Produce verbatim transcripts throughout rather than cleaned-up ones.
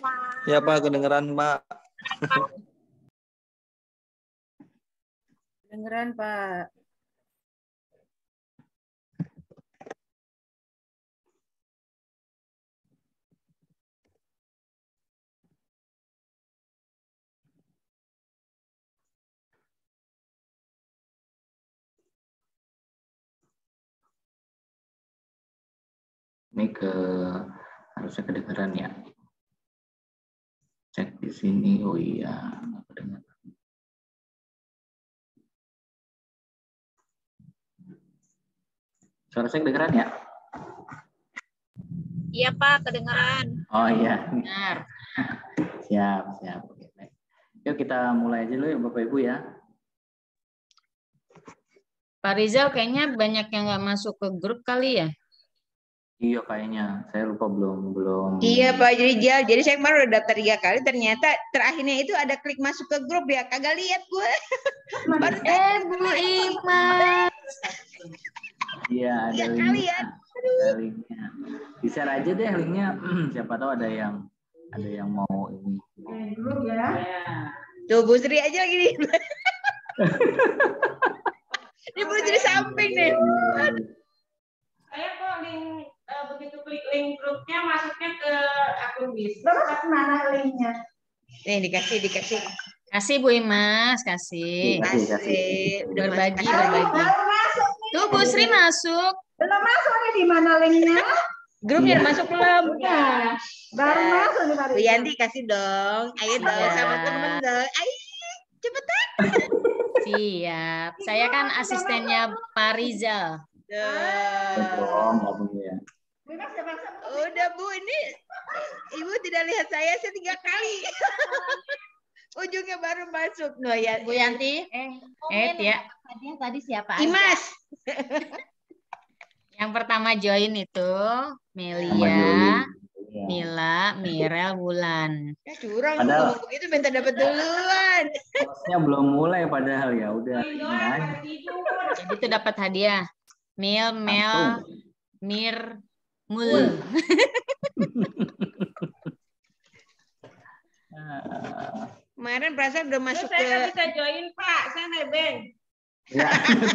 Ya Pak, kedengeran Pak. Kedengeran Pak. Ini ke harusnya kedengeran ya. Cek di sini. Oh iya, nggak kedengeran. Suara saya kedengeran ya? Iya Pak, kedengeran. Oh iya. Benar. Siap, siap. Oke, baik. Yuk kita mulai aja dulu ya Bapak Ibu ya. Pak Rizal kayaknya banyak yang nggak masuk ke grup kali ya? Iya kayaknya, saya lupa belum belum. Iya Pak Rizal, jadi saya kemarin udah daftar tiga kali, ternyata terakhirnya itu ada klik masuk ke grup ya, kagak lihat gue. Baru eh Bu Imas. Iya ada ya, linknya. kalian. Ada linknya. Di-share aja deh linknya. Siapa tahu ada yang ada yang mau ini. Grup ya. Tuh Bu Sri aja lagi nih. Ini Bu Sri samping nih. Saya kok link uh, begitu klik link grupnya masuknya ke akun bisnis. Mana linknya? Nih dikasih dikasih. Kasih Bu Imas, kasih. Kasih, kasih. Kasih. Udah Berbagi, masuk. berbagi. Baru masuk nih. Tuh Bu Sri masuk. Belum masuk nih, di mana linknya? Grupnya udah masuk belum? Udah. Baru Nah, masuk nih tadi. Bu Yanti kasih dong. Ayo dong Iya. sama temen dong. Ayo cepetan. Siap. Saya kan asistennya Pak Rizal. Belum, nggak boleh ya. Udah Bu, ini Ibu tidak lihat saya, saya tiga kali. Ujungnya baru masuk. No, ya. Bu Yanti. Eh, Eh, ya. tadi yang tadi siapa aja? Imas. Yang pertama join itu Sama Melia, Joli. Iya. Mila, Mirel, Wulan. Ya curang Padahal- ngomong begitu minta dapat duluan. Hostnya belum mulai padahal ya udah ini aja. Jadi itu dapat hadiah. Mil, Mel, Langsung. Mir, Mul. Ah, Kemarin perasaan udah masuk Saya nggak ke bisa join Pak, saya nebeng. ya.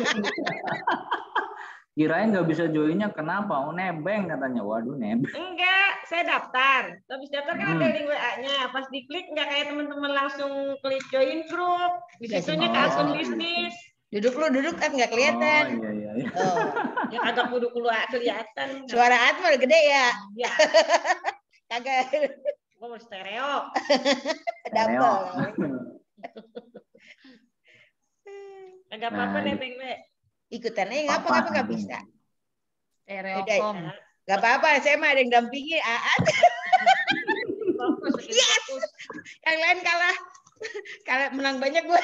Kirain nggak bisa joinnya kenapa? Oh nebeng katanya. Waduh nebeng. Enggak, saya daftar. Habis daftar kan Hmm. ada link W A-nya. Pas diklik nggak kayak teman-teman langsung klik join grup. Di Ya, situnya ke oh. akun bisnis. duduk lu duduk kan nggak kelihatan. Oh iya iya. iya. Oh, Ya kagak kudu keluar kelihatan. suara Atma udah gede ya. Ya, Kagak gua mau stereo. double. Kagak apa-apa Nah, nebeng we. Ikutan aja ngapa Apa, ngapa nggak nebeng. bisa. Stereokom. Gak apa-apa, saya mah ada yang dampingi. Aat. Fokus, bikin Yes. fokus. Yang lain kalah. Kalah menang banyak gua.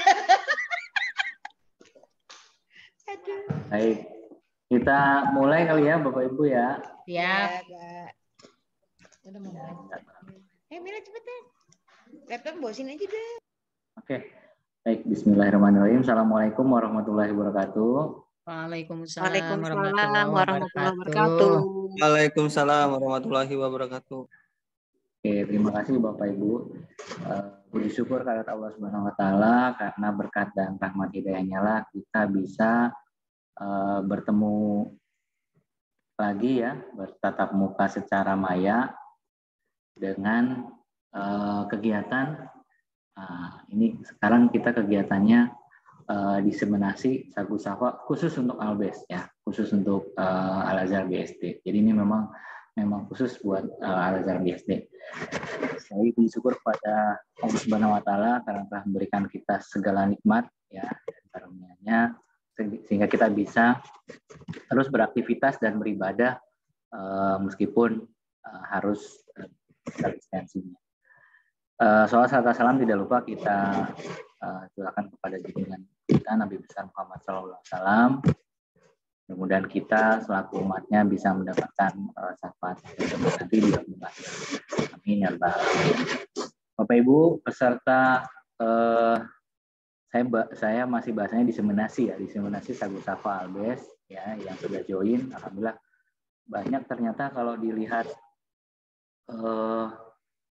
Aduh. Baik. Kita mulai kali ya Bapak Ibu ya. Siap. Ya, Kak. Udah mau mulai. Eh, Mila cepetan. Laptop bawa sini aja deh. Oke. Baik, bismillahirrahmanirrahim. Assalamualaikum warahmatullahi wabarakatuh. Waalaikumsalam Waalaikumsalam warahmatullahi warahmatullahi wabarakatuh. wabarakatuh. Waalaikumsalam warahmatullahi wabarakatuh. Oke, terima kasih Bapak Ibu. Uh, puji syukur kehadirat Allah Subhanahu wa taala karena berkat dan rahmat hidayahnya lah kita bisa uh, bertemu lagi ya, bertatap muka secara maya dengan uh, kegiatan uh, ini sekarang kita kegiatannya uh, diseminasi Sagu Safa khusus untuk Albes ya, khusus untuk uh, Al-Azhar B S D. Jadi ini memang memang khusus buat uh, Al-Azhar B S D. Saya bersyukur kepada Allah Subhanahu wa taala karena telah memberikan kita segala nikmat ya dan karunia-Nya sehingga kita bisa terus beraktivitas dan beribadah uh, meskipun uh, harus uh, distansinya. Uh, soal salat salam tidak lupa kita uh, curahkan kepada junjungan kita Nabi besar Muhammad shallallahu alaihi wasallam. Mudah-mudahan kita selaku umatnya bisa mendapatkan uh, syafaat nanti di dalam akhir. Amin ya rabbal alamin. Bapak Ibu peserta uh, saya saya masih bahasanya diseminasi ya, diseminasi Sagu Safa Albes ya yang sudah join. Alhamdulillah banyak ternyata kalau dilihat uh,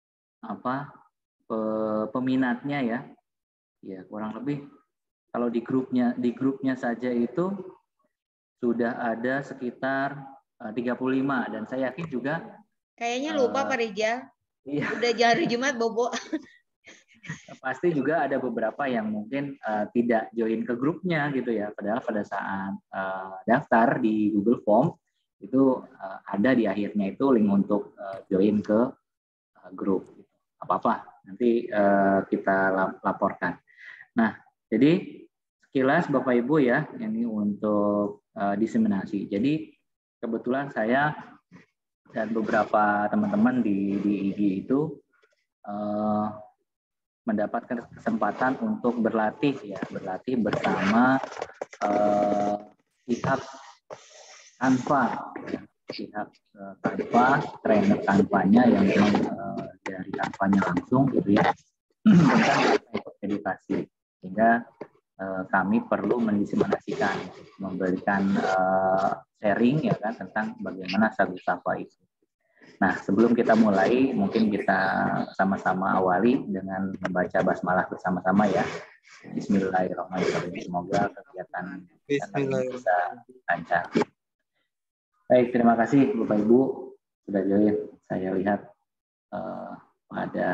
apa peminatnya ya. Ya, kurang lebih kalau di grupnya di grupnya saja itu sudah ada sekitar uh, tiga puluh lima dan saya yakin juga kayaknya lupa uh, Pak Rijal. Iya. Udah hari Jumat bobo. Pasti juga ada beberapa yang mungkin uh, tidak join ke grupnya gitu ya. Padahal pada saat uh, daftar di Google Form itu uh, ada di akhirnya itu link untuk uh, join ke uh, grup. Apa-apa nanti uh, kita laporkan. Nah, jadi sekilas Bapak Ibu ya, ini untuk uh, diseminasi. Jadi kebetulan saya dan beberapa teman-teman di, di I G I itu uh, mendapatkan kesempatan untuk berlatih ya, berlatih bersama uh, pihak Canva, ya, pihak uh, Canva, trainer Canva-nya yang memang uh, dari Canva-nya langsung gitu ya, tentang edukasi. Sehingga uh, kami perlu mendiseminasikan, memberikan uh, sharing ya kan tentang bagaimana Sagu Sapa itu. Nah, sebelum kita mulai, mungkin kita sama-sama awali dengan membaca basmalah bersama-sama ya. Bismillahirrahmanirrahim. Semoga kegiatan kita bisa lancar. Baik, terima kasih Bapak Ibu sudah join. Saya lihat uh, pada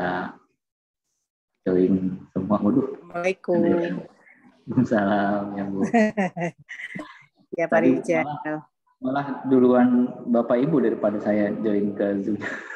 join semua. Waduh. Assalamualaikum. Salam ya Bu. Ya Pak Rijal. Malah, malah duluan Bapak Ibu daripada saya join ke Zoom.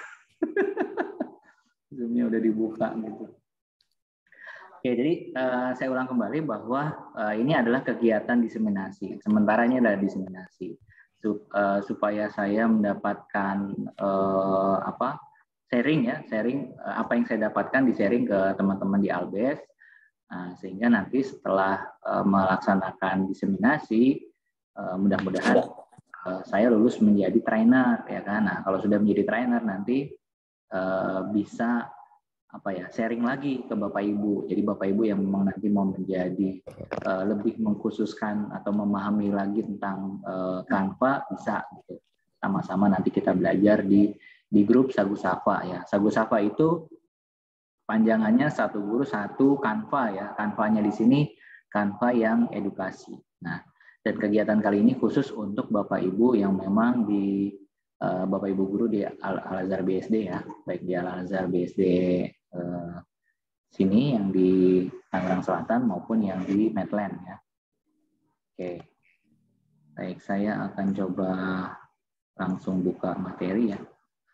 Zoom-nya udah dibuka gitu. Oke, jadi uh, saya ulang kembali bahwa uh, ini adalah kegiatan diseminasi. Sementara ini adalah diseminasi. Sup, uh, supaya saya mendapatkan uh, apa? sharing ya, sharing uh, apa yang saya dapatkan di sharing ke teman-teman di Albes. Nah, sehingga nanti setelah uh, melaksanakan diseminasi, uh, mudah-mudahan uh, saya lulus menjadi trainer ya kan. Nah, kalau sudah menjadi trainer nanti uh, bisa apa ya sharing lagi ke Bapak Ibu. Jadi Bapak Ibu yang memang nanti mau menjadi uh, lebih mengkhususkan atau memahami lagi tentang uh, Canva bisa gitu. Sama-sama nanti kita belajar di di grup Sagu Sapa ya. Sagu Sapa itu panjangannya satu guru satu Canva ya. Canva-nya di sini Canva yang edukasi. Nah, dan kegiatan kali ini khusus untuk Bapak Ibu yang memang di uh, Bapak Ibu guru di Al-Azhar B S D ya, baik di Al-Azhar B S D uh, sini yang di Tangerang Selatan maupun yang di Medland ya. Oke. Baik, saya akan coba langsung buka materi ya.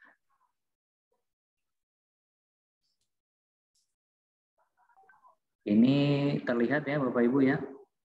Ini terlihat ya Bapak Ibu ya.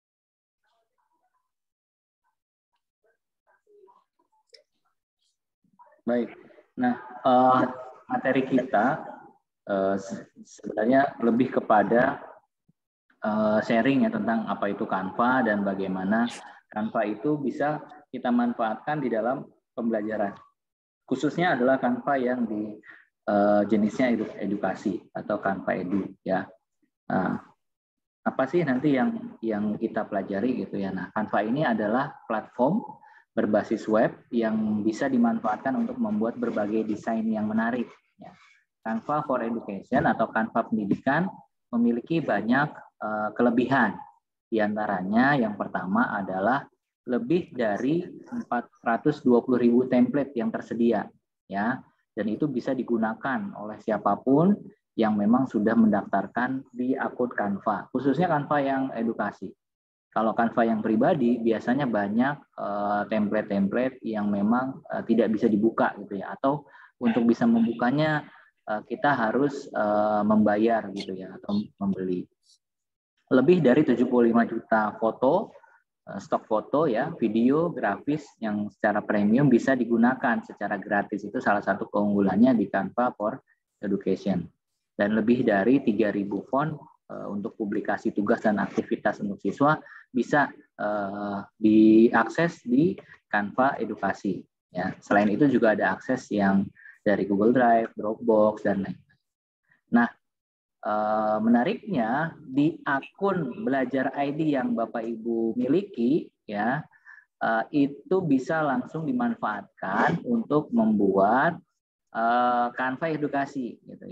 Baik. Nah, uh, materi kita uh, sebenarnya lebih kepada uh, sharing ya tentang apa itu Canva dan bagaimana Canva itu bisa kita manfaatkan di dalam pembelajaran. Khususnya adalah Canva yang di uh, jenisnya edukasi atau Canva Edu ya. Nah, apa sih nanti yang yang kita pelajari gitu ya. Nah, Canva ini adalah platform berbasis web yang bisa dimanfaatkan untuk membuat berbagai desain yang menarik. Ya. Canva for Education atau Canva pendidikan memiliki banyak uh, kelebihan. Di antaranya yang pertama adalah lebih dari empat ratus dua puluh ribu template yang tersedia, ya, dan itu bisa digunakan oleh siapapun yang memang sudah mendaftarkan di akun Canva, khususnya Canva yang edukasi. Kalau Canva yang pribadi biasanya banyak template-template uh, yang memang uh, tidak bisa dibuka gitu ya, atau untuk bisa membukanya uh, kita harus uh, membayar gitu ya atau membeli. Lebih dari tujuh puluh lima juta foto, uh, stok foto ya, video, grafis yang secara premium bisa digunakan secara gratis. Itu salah satu keunggulannya di Canva for Education. Dan lebih dari tiga ribu font uh, untuk publikasi tugas dan aktivitas untuk siswa bisa uh, diakses di Canva Edukasi. Ya. Selain itu juga ada akses yang dari Google Drive, Dropbox, dan lain-lain. Nah, uh, menariknya di akun Belajar I D yang Bapak Ibu miliki, ya uh, itu bisa langsung dimanfaatkan untuk membuat uh, Canva Edukasi, gitu ya.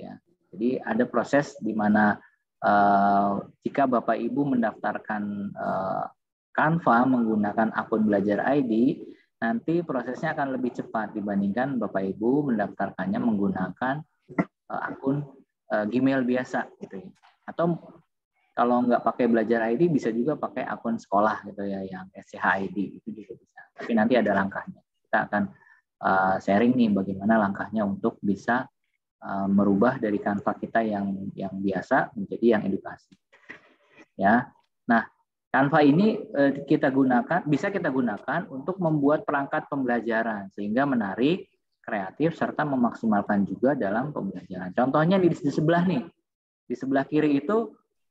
Jadi ada proses di mana uh, jika Bapak Ibu mendaftarkan uh, Canva menggunakan akun Belajar I D, nanti prosesnya akan lebih cepat dibandingkan Bapak Ibu mendaftarkannya menggunakan uh, akun uh, Gmail biasa gitu ya. Atau kalau nggak pakai Belajar I D bisa juga pakai akun sekolah gitu ya yang S C H I D itu juga bisa. Tapi nanti ada langkahnya. Kita akan uh, sharing nih bagaimana langkahnya untuk bisa uh, merubah dari Canva kita yang yang biasa menjadi yang edukasi. Ya. Nah, Canva ini uh, kita gunakan bisa kita gunakan untuk membuat perangkat pembelajaran sehingga menarik, kreatif serta memaksimalkan juga dalam pembelajaran. Contohnya di, di sebelah nih. Di sebelah kiri itu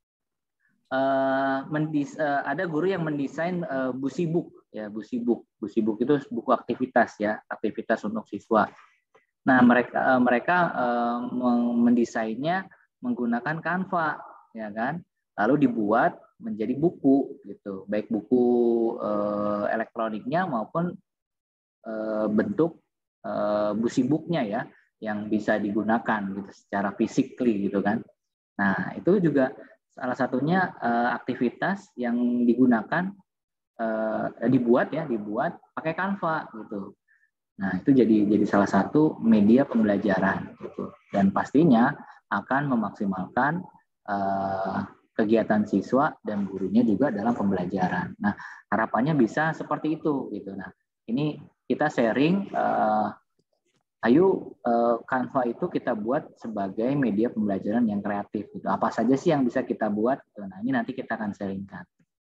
Uh, mendis, uh, ada guru yang mendesain uh, Busibuk ya Busibuk Busibuk itu buku aktivitas ya aktivitas untuk siswa. Nah mereka uh, mereka uh, mendesainnya menggunakan Canva ya kan, lalu dibuat menjadi buku gitu, baik buku uh, elektroniknya maupun uh, bentuk uh, Busibuknya ya yang bisa digunakan gitu secara physically gitu kan. Nah itu juga salah satunya uh, aktivitas yang digunakan uh, dibuat ya dibuat pakai Canva gitu. Nah itu jadi jadi salah satu media pembelajaran gitu dan pastinya akan memaksimalkan uh, kegiatan siswa dan gurunya juga dalam pembelajaran. Nah harapannya bisa seperti itu gitu. Nah ini kita sharing. Uh, Ayo Canva itu kita buat sebagai media pembelajaran yang kreatif. Gitu. Apa saja sih yang bisa kita buat? Nah ini nanti kita akan sharingkan.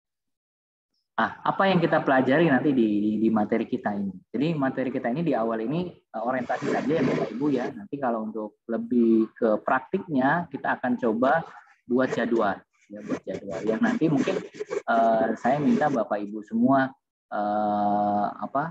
Ah, apa yang kita pelajari nanti di, di, di materi kita ini? Jadi materi kita ini di awal ini orientasi saja ya Bapak Ibu ya. Nanti kalau untuk lebih ke praktiknya kita akan coba buat jadwal, ya buat jadwal. Yang nanti mungkin uh, saya minta Bapak Ibu semua uh, apa?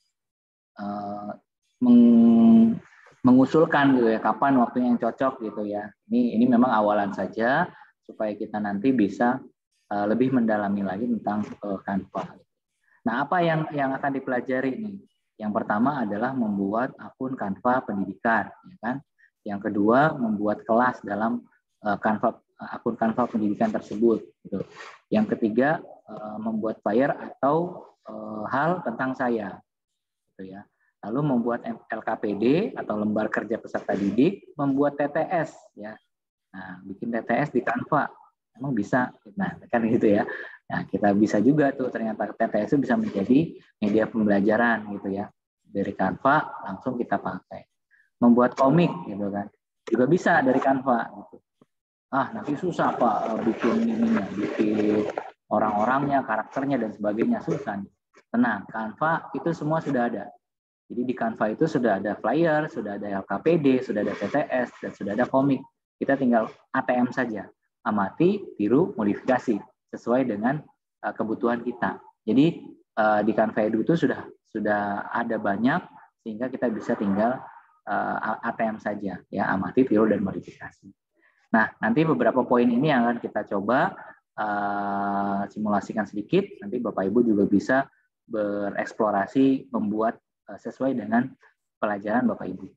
Uh, Meng, mengusulkan gitu ya kapan waktunya yang cocok gitu ya. Ini ini memang awalan saja supaya kita nanti bisa uh, lebih mendalami lagi tentang uh, Canva. Nah, apa yang yang akan dipelajari nih? Yang pertama adalah membuat akun Canva pendidikan, ya kan? Yang kedua membuat kelas dalam uh, Canva akun Canva pendidikan tersebut. Gitu. Yang ketiga uh, membuat flyer atau uh, hal tentang saya, gitu ya. Lalu membuat L K P D atau lembar kerja peserta didik, membuat T T S ya. Nah, bikin T T S di Canva. Emang bisa. Nah, kan gitu ya. Nah, kita bisa juga tuh ternyata T T S itu bisa menjadi media pembelajaran gitu ya. Dari Canva langsung kita pakai. Membuat komik gitu kan. Juga bisa dari Canva gitu. Ah, nanti susah Pak bikin ininya, bikin orang-orangnya, karakternya dan sebagainya susah. Tenang, Canva itu semua sudah ada. Jadi di Canva itu sudah ada flyer, sudah ada L K P D, sudah ada T T S, dan sudah ada komik. Kita tinggal A T M saja. Amati, tiru, modifikasi. Sesuai dengan uh, kebutuhan kita. Jadi uh, di Canva Edu itu sudah sudah ada banyak, sehingga kita bisa tinggal uh, A T M saja. Ya, amati, tiru, dan modifikasi. Nah, nanti beberapa poin ini yang akan kita coba uh, simulasikan sedikit. Nanti Bapak Ibu juga bisa bereksplorasi, membuat sesuai dengan pelajaran Bapak Ibu.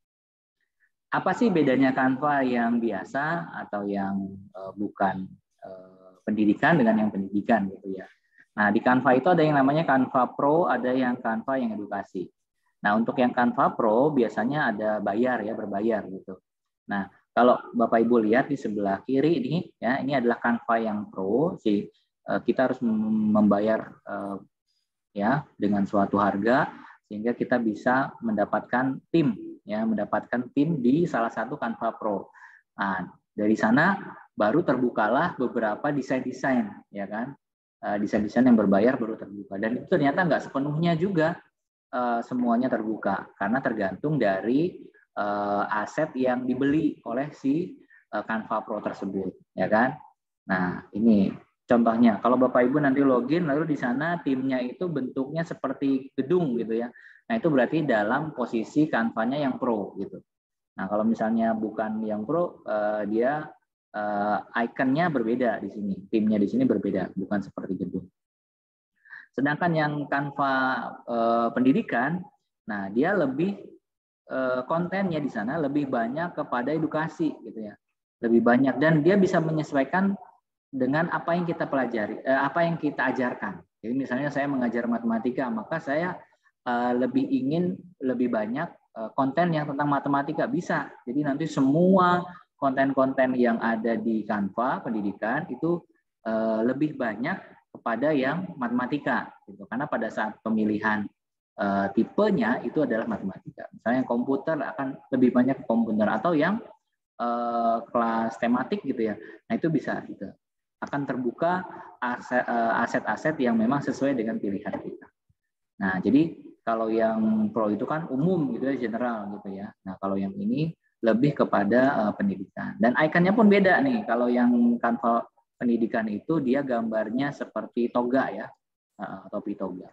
Apa sih bedanya Canva yang biasa atau yang uh, bukan uh, pendidikan dengan yang pendidikan gitu ya. Nah, di Canva itu ada yang namanya Canva Pro, ada yang Canva yang edukasi. Nah, untuk yang Canva Pro biasanya ada bayar ya, berbayar gitu. Nah, kalau Bapak Ibu lihat di sebelah kiri ini ya, ini adalah Canva yang Pro. Si uh, kita harus membayar uh, ya dengan suatu harga sehingga kita bisa mendapatkan tim, ya, mendapatkan tim di salah satu Canva Pro. Nah, dari sana baru terbukalah beberapa desain-desain, ya kan, uh, desain-desain yang berbayar baru terbuka. Dan itu ternyata nggak sepenuhnya juga uh, semuanya terbuka, karena tergantung dari uh, aset yang dibeli oleh si uh, Canva Pro tersebut, ya kan. Nah, ini contohnya, kalau Bapak Ibu nanti login, lalu di sana timnya itu bentuknya seperti gedung gitu ya. Nah itu berarti dalam posisi Canva-nya yang Pro gitu. Nah kalau misalnya bukan yang Pro, uh, dia uh, ikonnya berbeda di sini, timnya di sini berbeda, bukan seperti gedung. Sedangkan yang Canva uh, pendidikan, nah dia lebih eh, kontennya di sana lebih banyak kepada edukasi gitu ya, lebih banyak, dan dia bisa menyesuaikan dengan apa yang kita pelajari, eh, apa yang kita ajarkan. Jadi misalnya saya mengajar matematika, maka saya eh, lebih ingin lebih banyak eh, konten yang tentang matematika, bisa. Jadi nanti semua konten-konten yang ada di Canva pendidikan itu eh, lebih banyak kepada yang matematika, gitu. Karena pada saat pemilihan eh, tipenya itu adalah matematika. Misalnya komputer akan lebih banyak ke komputer, atau yang eh, kelas tematik gitu ya. Nah itu bisa gitu. Akan terbuka aset-aset yang memang sesuai dengan pilihan kita. Nah jadi kalau yang pro itu kan umum gitu ya, general gitu ya. Nah kalau yang ini lebih kepada uh, pendidikan, dan ikonnya pun beda nih. Kalau yang Canva pendidikan itu dia gambarnya seperti toga ya, uh, topi toga.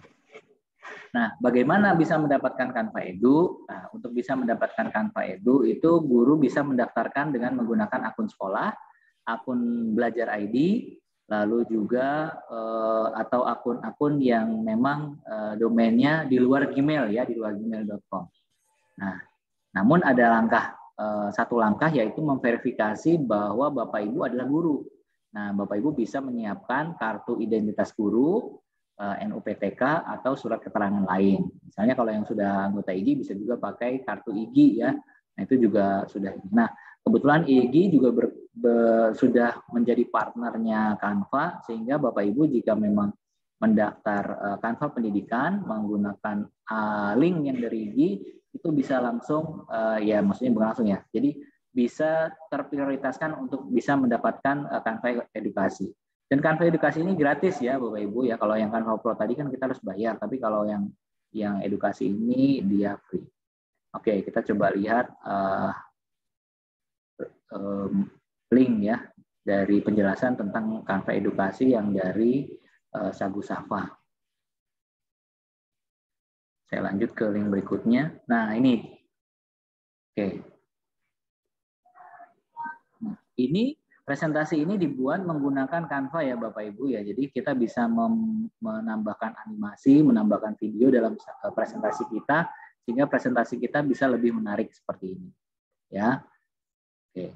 Nah bagaimana bisa mendapatkan Canva Edu? Nah, untuk bisa mendapatkan Canva Edu itu guru bisa mendaftarkan dengan menggunakan akun sekolah, akun belajar I D, lalu juga uh, atau akun-akun yang memang uh, domainnya di luar Gmail ya, di luar gmail dot com. Nah, namun ada langkah uh, satu langkah, yaitu memverifikasi bahwa Bapak Ibu adalah guru. Nah, Bapak Ibu bisa menyiapkan kartu identitas guru, uh, N U P T K atau surat keterangan lain. Misalnya kalau yang sudah anggota I G bisa juga pakai kartu I G ya. Nah, itu juga sudah. Nah, kebetulan I G juga ber, ber, sudah menjadi partnernya Canva, sehingga Bapak Ibu jika memang mendaftar uh, Canva pendidikan menggunakan uh, link yang dari I G, itu bisa langsung uh, ya maksudnya berlangsung ya. Jadi bisa terprioritaskan untuk bisa mendapatkan uh, Canva edukasi. Dan Canva edukasi ini gratis ya Bapak Ibu ya. Kalau yang Canva Pro tadi kan kita harus bayar, tapi kalau yang yang edukasi ini dia free. Oke, kita coba lihat uh, um, link ya dari penjelasan tentang Canva edukasi yang dari uh, Sagu Safa. Saya lanjut ke link berikutnya. Nah, ini. Oke. Nah, ini presentasi ini dibuat menggunakan Canva ya Bapak Ibu ya. Jadi kita bisa menambahkan animasi, menambahkan video dalam presentasi kita sehingga presentasi kita bisa lebih menarik seperti ini. Ya. Oke.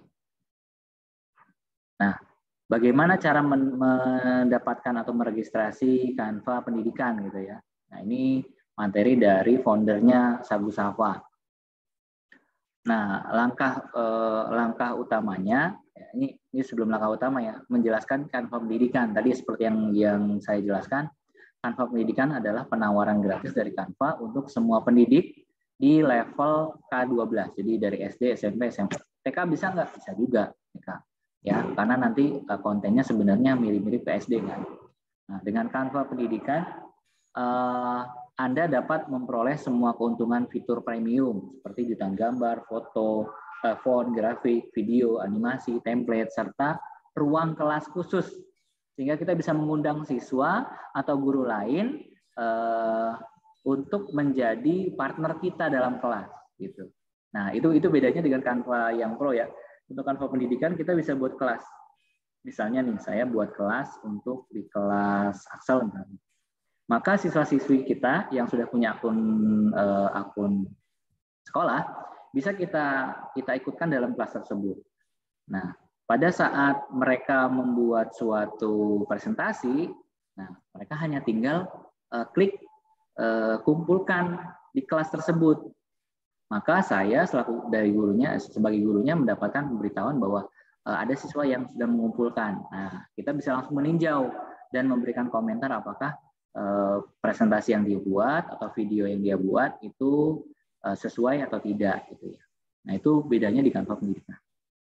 Nah, bagaimana cara mendapatkan atau meregistrasi Canva pendidikan gitu ya. Nah, ini materi dari foundernya Sagu Safa. Nah, langkah eh, langkah utamanya, ya, ini ini sebelum langkah utama ya, menjelaskan Canva pendidikan. Tadi seperti yang yang saya jelaskan, Canva pendidikan adalah penawaran gratis dari Canva untuk semua pendidik di level K dua belas. Jadi dari S D, S M P, S M A. T K bisa nggak? Bisa juga T K. Ya, karena nanti kontennya sebenarnya mirip-mirip P S D kan. Nah, dengan Canva pendidikan eh, Anda dapat memperoleh semua keuntungan fitur premium seperti editan gambar, foto, font, grafik, video, animasi, template, serta ruang kelas khusus. Sehingga kita bisa mengundang siswa atau guru lain eh, untuk menjadi partner kita dalam kelas. Gitu. Nah, itu itu bedanya dengan Canva yang Pro ya. Untuk Canva pendidikan kita bisa buat kelas. Misalnya nih, saya buat kelas untuk di kelas Axel misalnya. Maka siswa-siswi kita yang sudah punya akun eh, akun sekolah bisa kita kita ikutkan dalam kelas tersebut. Nah, pada saat mereka membuat suatu presentasi, nah mereka hanya tinggal eh, klik eh, kumpulkan di kelas tersebut. Maka saya selaku dari gurunya sebagai gurunya mendapatkan pemberitahuan bahwa eh, ada siswa yang sudah mengumpulkan. Nah, kita bisa langsung meninjau dan memberikan komentar apakah presentasi yang dia buat atau video yang dia buat itu sesuai atau tidak gitu ya. Nah, itu bedanya di Canva pendidikan.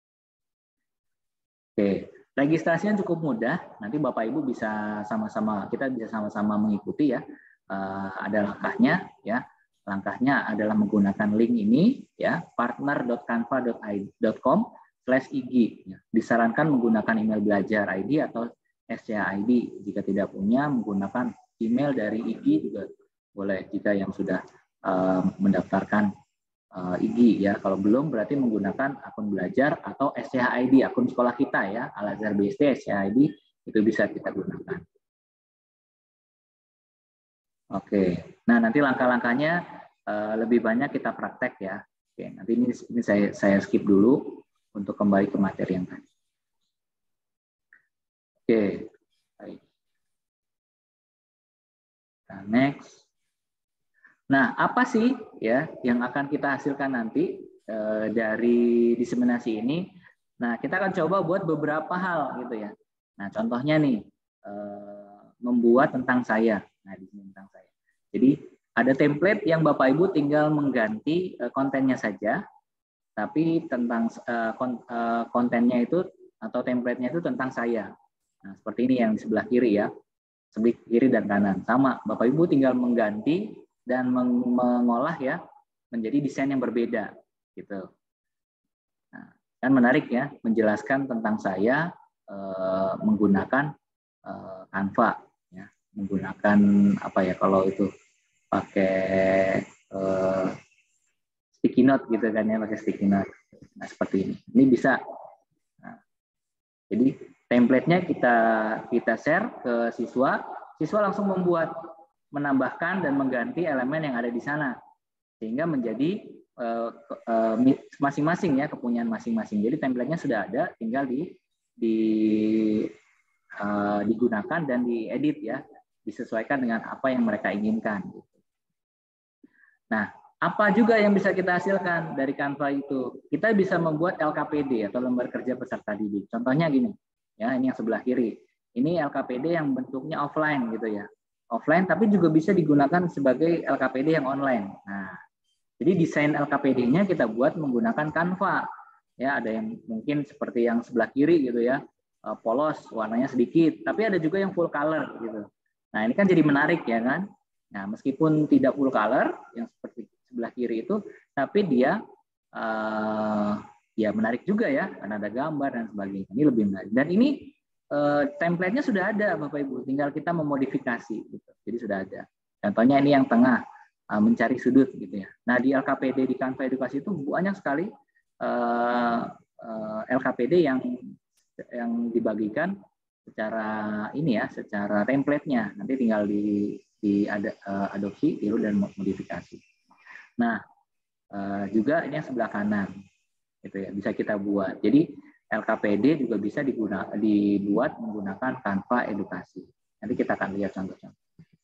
Oke, registrasinya cukup mudah. Nanti Bapak Ibu bisa sama-sama kita bisa sama-sama mengikuti ya. Ada langkahnya ya. Langkahnya adalah menggunakan link ini ya, partner dot canva dot com slash I G. Disarankan menggunakan email belajar I D atau S C H I D. Jika tidak punya, menggunakan email dari I G juga boleh jika yang sudah uh, mendaftarkan uh, I G ya. Kalau belum berarti menggunakan akun belajar atau S C H I D akun sekolah kita ya, Al Azhar B S D S C H I D itu bisa kita gunakan. Oke. Nah, nanti langkah-langkahnya uh, lebih banyak kita praktek ya. Oke, nanti ini, ini saya saya skip dulu untuk kembali ke materi yang tadi. Oke, baik. Nah, next. Nah, apa sih ya yang akan kita hasilkan nanti uh, dari diseminasi ini? Nah, kita akan coba buat beberapa hal gitu ya. Nah, contohnya nih, uh, membuat tentang saya. Nah, di sini tentang saya. Jadi, ada template yang Bapak Ibu tinggal mengganti uh, kontennya saja, tapi tentang uh, kon, uh, kontennya itu atau template-nya itu tentang saya. Nah, seperti ini yang di sebelah kiri ya. Sebelah kiri dan kanan. Sama, Bapak Ibu tinggal mengganti dan mengolah ya menjadi desain yang berbeda gitu. Nah, kan menarik ya menjelaskan tentang saya eh, menggunakan eh, Canva ya, menggunakan apa ya kalau itu pakai eh, sticky note gitu kan ya, pakai sticky note. Nah, seperti ini. Ini bisa. Nah, jadi template-nya kita kita share ke siswa, siswa langsung membuat, menambahkan dan mengganti elemen yang ada di sana sehingga menjadi masing-masing uh, uh, ya kepunyaan masing-masing. Jadi template-nya sudah ada, tinggal di, di uh, digunakan dan diedit ya, disesuaikan dengan apa yang mereka inginkan. Nah, apa juga yang bisa kita hasilkan dari Canva itu? Kita bisa membuat L K P D atau lembar kerja peserta didik. Contohnya gini, ya ini yang sebelah kiri. Ini L K P D yang bentuknya offline gitu ya. Offline tapi juga bisa digunakan sebagai L K P D yang online. Nah, jadi desain L K P D-nya kita buat menggunakan Canva. Ya, ada yang mungkin seperti yang sebelah kiri gitu ya, polos, warnanya sedikit, tapi ada juga yang full color gitu. Nah, ini kan jadi menarik ya kan. Nah, meskipun tidak full color yang seperti sebelah kiri itu, tapi dia uh, ya menarik juga ya, karena ada gambar dan sebagainya. Ini lebih menarik. Dan ini Uh, template-nya sudah ada Bapak Ibu, tinggal kita memodifikasi gitu. Jadi sudah ada. Contohnya ini yang tengah, uh, mencari sudut gitu ya. Nah, di L K P D di Canva Edukasi itu banyak sekali uh, uh, L K P D yang yang dibagikan secara ini ya, secara template-nya. Nanti tinggal di di ada uh, adopsi, tiru dan modifikasi. Nah, uh, juga ini yang sebelah kanan. Gitu ya, bisa kita buat. Jadi L K P D juga bisa digunakan, dibuat menggunakan Canva Edukasi. Nanti kita akan lihat contoh-contoh.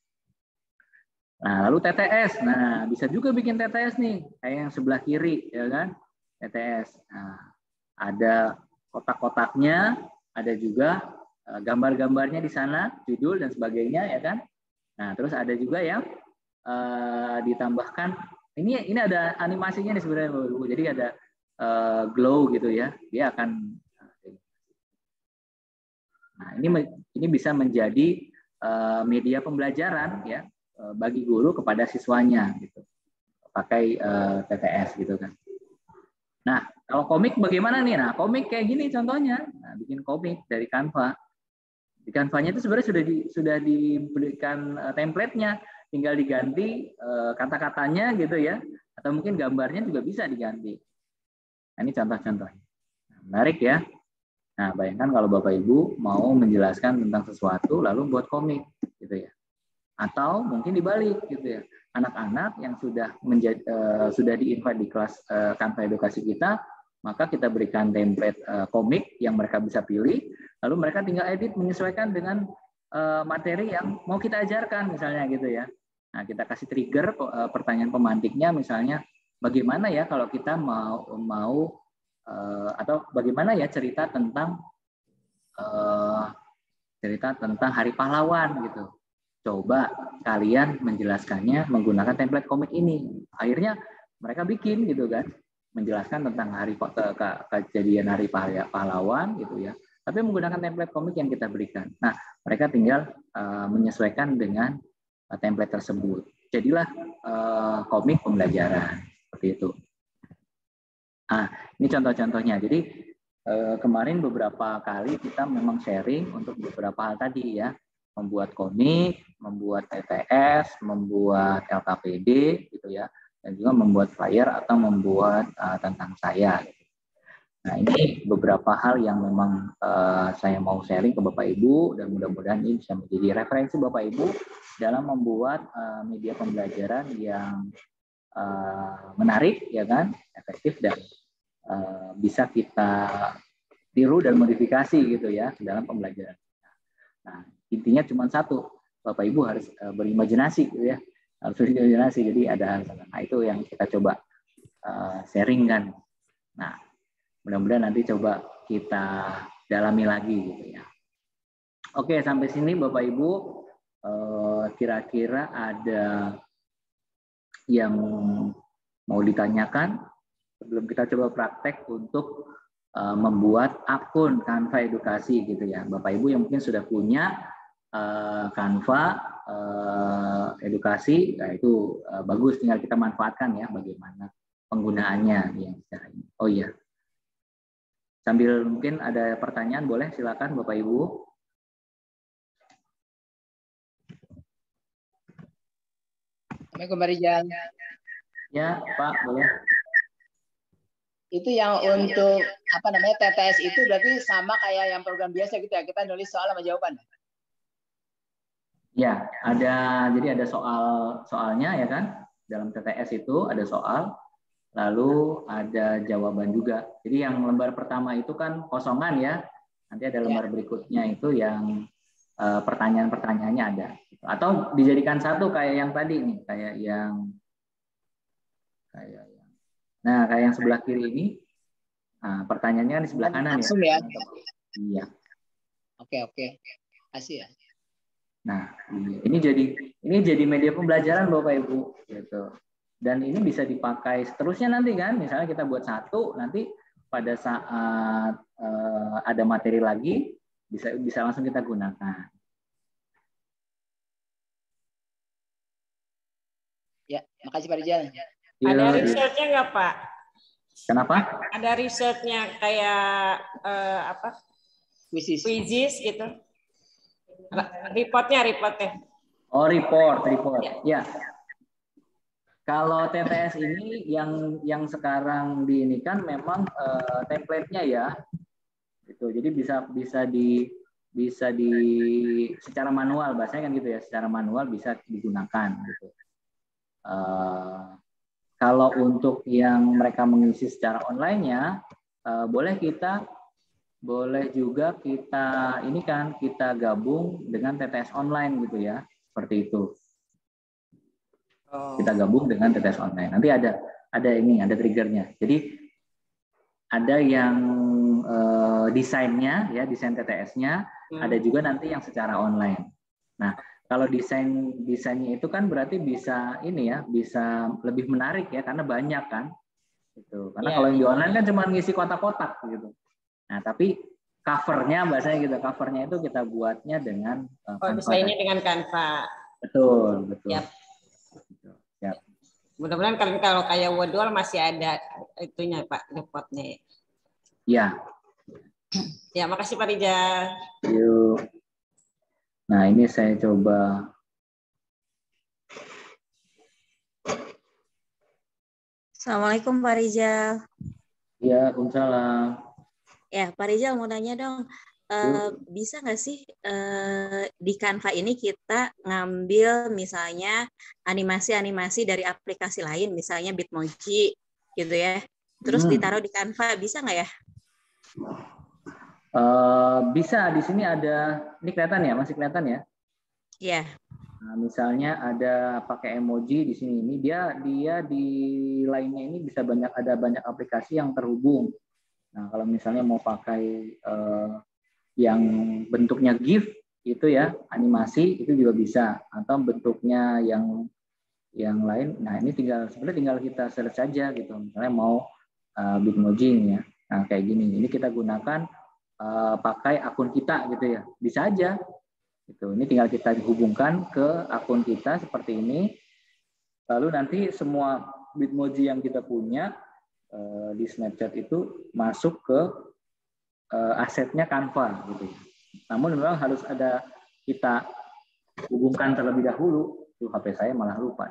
Nah, lalu T T S. Nah, bisa juga bikin T T S nih, kayak yang sebelah kiri, ya kan? T T S. Nah, ada kotak-kotaknya, ada juga gambar-gambarnya di sana, judul dan sebagainya, ya kan? Nah, terus ada juga yang uh, ditambahkan. Ini ini ada animasinya nih sebenarnya, Bu. Jadi ada Uh, glow gitu ya, dia akan. Nah, ini ini bisa menjadi uh, media pembelajaran ya uh, bagi guru kepada siswanya gitu, pakai uh, T T S gitu kan. Nah, kalau komik bagaimana nih? Nah, komik kayak gini contohnya, nah, bikin komik dari Canva. Di Canva-nya itu sebenarnya sudah di, sudah diberikan uh, template-nya, tinggal diganti uh, kata-katanya gitu ya, atau mungkin gambarnya juga bisa diganti. Nah, ini contoh-contohnya. Menarik ya. Nah, bayangkan kalau Bapak Ibu mau menjelaskan tentang sesuatu lalu buat komik gitu ya. Atau mungkin dibalik gitu ya. Anak-anak yang sudah menjadi uh, sudah di-invite di kelas uh, Canva Edukasi kita, maka kita berikan template uh, komik yang mereka bisa pilih, lalu mereka tinggal edit menyesuaikan dengan uh, materi yang mau kita ajarkan misalnya gitu ya. Nah, kita kasih trigger uh, pertanyaan pemantiknya misalnya, bagaimana ya kalau kita mau mau uh, atau bagaimana ya cerita tentang uh, cerita tentang Hari Pahlawan gitu. Coba kalian menjelaskannya menggunakan template komik ini. Akhirnya mereka bikin gitu kan, menjelaskan tentang hari ke, ke, kejadian Hari Pahlawan gitu ya. Tapi menggunakan template komik yang kita berikan. Nah, mereka tinggal uh, menyesuaikan dengan uh, template tersebut. Jadilah uh, komik pembelajaran. Seperti itu. Nah, ini contoh-contohnya. Jadi eh, kemarin beberapa kali kita memang sharing untuk beberapa hal tadi ya, membuat komik, membuat T T S, membuat L K P D gitu ya, dan juga membuat flyer atau membuat uh, tentang saya. Gitu. Nah, ini beberapa hal yang memang uh, saya mau sharing ke Bapak Ibu dan mudah-mudahan ini bisa menjadi referensi Bapak Ibu dalam membuat uh, media pembelajaran yang uh, menarik, ya kan, efektif dan uh, bisa kita tiru dan modifikasi gitu ya dalam pembelajaran. Nah, intinya cuma satu, Bapak Ibu harus uh, berimajinasi gitu ya, harus berimajinasi. Jadi ada hal, nah itu yang kita coba uh, sharing kan. Nah, mudah-mudahan nanti coba kita dalami lagi gitu ya. Oke, sampai sini Bapak Ibu, uh, kira-kira ada yang mau ditanyakan sebelum kita coba praktek untuk uh, membuat akun Canva edukasi gitu ya. Bapak Ibu yang mungkin sudah punya uh, Canva uh, edukasi, nah itu uh, bagus, tinggal kita manfaatkan ya bagaimana penggunaannya yang secara ini. Oh iya. Sambil mungkin ada pertanyaan, boleh silakan Bapak Ibu. Assalamualaikum Pak Rijal. Ya, Pak, boleh. Itu yang untuk apa namanya T T S itu berarti sama kayak yang program biasa gitu ya, kita nulis soal sama jawaban. Ya, ada, jadi ada soal soalnya ya kan, dalam T T S itu ada soal, lalu ada jawaban juga. Jadi yang lembar pertama itu kan kosongan ya, nanti ada lembar berikutnya itu yang uh, pertanyaan-pertanyaannya ada. Atau dijadikan satu kayak yang tadi nih, kayak yang kayak yang nah kayak yang sebelah kiri ini. Nah, pertanyaannya kan di sebelah kanan langsung ya. ya. Iya. Oke, oke. Kasih ya. Nah, ini jadi ini jadi media pembelajaran Bapak Ibu gitu. Dan ini bisa dipakai seterusnya nanti kan. Misalnya kita buat satu, nanti pada saat uh, ada materi lagi bisa bisa langsung kita gunakan. Ya, makasih Pak Rijal. Ada risetnya nggak Pak? Kenapa? Ada risetnya kayak eh, apa? Quizzes. Quizzes gitu. Reportnya, reportnya. Oh, report, report. Ya. Kalau T T S ini yang yang sekarang di ini kan memang uh, template-nya ya. Gitu. Jadi bisa bisa di bisa di secara manual, bahasanya kan gitu ya, secara manual bisa digunakan gitu. Uh, kalau untuk yang mereka mengisi secara online-nya, uh, boleh kita boleh juga kita ini kan kita gabung dengan T T S online gitu ya, seperti itu. Oh. Kita gabung dengan T T S online. Nanti ada ada ini, ada triggernya. Jadi ada yang uh, desainnya ya, desain T T S-nya, hmm. ada juga nanti yang secara online. Nah, kalau desain desainnya itu kan berarti bisa ini ya, bisa lebih menarik ya karena banyak kan. Gitu. Karena yeah. kalau yang di online kan cuma ngisi kotak-kotak gitu. Nah, tapi covernya bahasanya gitu, covernya itu kita buatnya dengan uh, oh, desainnya dengan Canva. Betul, betul. Yep. Gitu. Yep. Mudah-mudahan kalau kalau kayak Wordwall masih ada itunya Pak, reportnya. Ya. Ya, makasih Pak Rijal. Yuk. Nah, ini saya coba. Assalamualaikum Pak Rijal. Ya, Waalaikumsalam. Ya, Pak Rijal mau tanya dong, uh, bisa nggak sih uh, di Canva ini kita ngambil misalnya animasi-animasi dari aplikasi lain, misalnya Bitmoji gitu ya, terus hmm. ditaruh di Canva, bisa nggak ya? Uh, bisa, di sini ada, ini kelihatan ya, masih kelihatan ya? Iya. Yeah. Nah, misalnya ada pakai emoji di sini, ini dia dia di lainnya ini bisa banyak, ada banyak aplikasi yang terhubung. Nah, kalau misalnya mau pakai uh, yang bentuknya GIF itu ya, animasi itu juga bisa, atau bentuknya yang yang lain. Nah, ini tinggal sebenarnya tinggal kita search saja gitu. Misalnya mau uh, Bitmoji ya. Nah, kayak gini. Ini kita gunakan Uh, pakai akun kita gitu ya, bisa aja gitu. Ini tinggal kita hubungkan ke akun kita seperti ini, lalu nanti semua Bitmoji yang kita punya uh, di Snapchat itu masuk ke uh, asetnya Canva gitu. Namun memang harus ada kita hubungkan terlebih dahulu. Tuh H P saya malah lupa.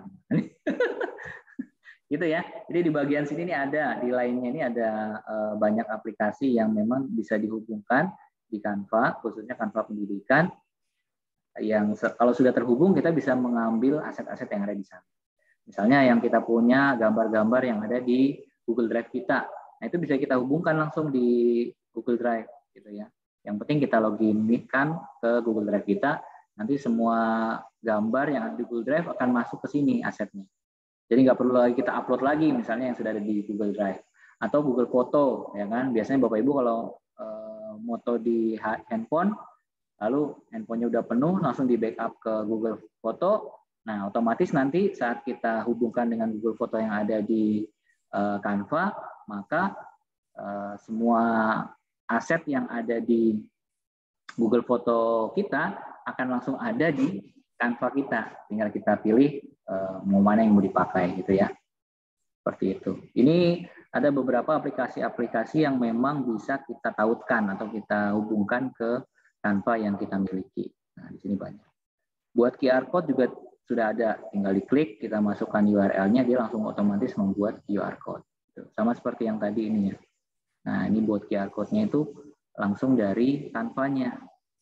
Gitu ya. Jadi di bagian sini ini ada, di lainnya ini ada uh, banyak aplikasi yang memang bisa dihubungkan di Canva, khususnya Canva pendidikan. Yang kalau sudah terhubung kita bisa mengambil aset-aset yang ada di sana. Misalnya yang kita punya gambar-gambar yang ada di Google Drive kita. Nah, itu bisa kita hubungkan langsung di Google Drive gitu ya. Yang penting kita loginkan ke Google Drive kita, nanti semua gambar yang ada di Google Drive akan masuk ke sini asetnya. Jadi nggak perlu lagi kita upload lagi misalnya yang sudah ada di Google Drive atau Google Foto, ya kan? Biasanya Bapak Ibu kalau eh, moto di handphone, lalu handphonenya udah penuh, langsung di backup ke Google Foto. Nah, otomatis nanti saat kita hubungkan dengan Google Foto yang ada di uh, Canva, maka uh, semua aset yang ada di Google Foto kita akan langsung ada di Canva kita. Tinggal kita pilih uh, mau mana yang mau dipakai gitu ya. Seperti itu. Ini ada beberapa aplikasi-aplikasi yang memang bisa kita tautkan atau kita hubungkan ke Canva yang kita miliki. Nah, di sini banyak. Buat Q R code juga sudah ada, tinggal diklik, kita masukkan U R L-nya, dia langsung otomatis membuat Q R code. Sama seperti yang tadi ini ya. Nah, ini buat Q R code-nya itu langsung dari Canva-nya.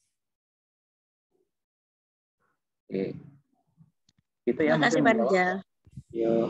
Oke. Gitu ya. Terima kasih Pak Rijal. Yuk.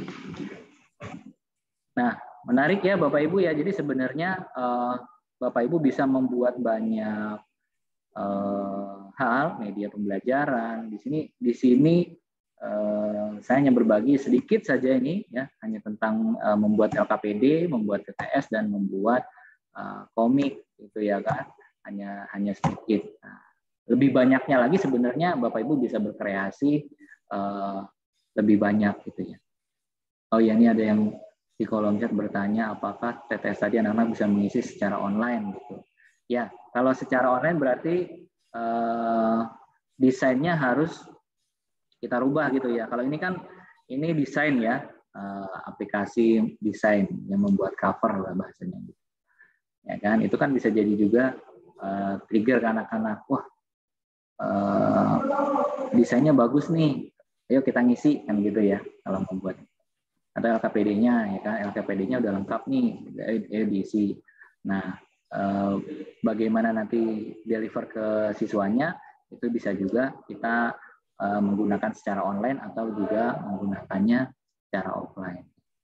Nah, menarik ya Bapak Ibu ya. Jadi sebenarnya eh, Bapak Ibu bisa membuat banyak eh, hal media pembelajaran. Di sini di sini eh, saya hanya berbagi sedikit saja ini ya, hanya tentang eh, membuat L K P D, membuat T T S dan membuat eh, komik gitu ya kan. Hanya hanya sedikit. Nah, lebih banyaknya lagi sebenarnya Bapak Ibu bisa berkreasi eh, lebih banyak gitu ya. Oh ya, ini ada yang di kolom chat bertanya apakah T T S tadi anak-anak bisa mengisi secara online gitu. Ya, kalau secara online berarti eh, desainnya harus kita rubah gitu ya. Kalau ini kan ini desain ya, eh, aplikasi desain yang membuat cover lah bahasanya gitu. Ya kan, itu kan bisa jadi juga eh, trigger ke anak-anak. Wah, eh, desainnya bagus nih. Ayo kita ngisi kan gitu ya kalau membuat. Ada L K P D-nya ya kan, L K P D-nya udah lengkap nih, ayo diisi. Nah, eh, bagaimana nanti deliver ke siswanya itu bisa juga kita eh, menggunakan secara online atau juga menggunakannya secara offline.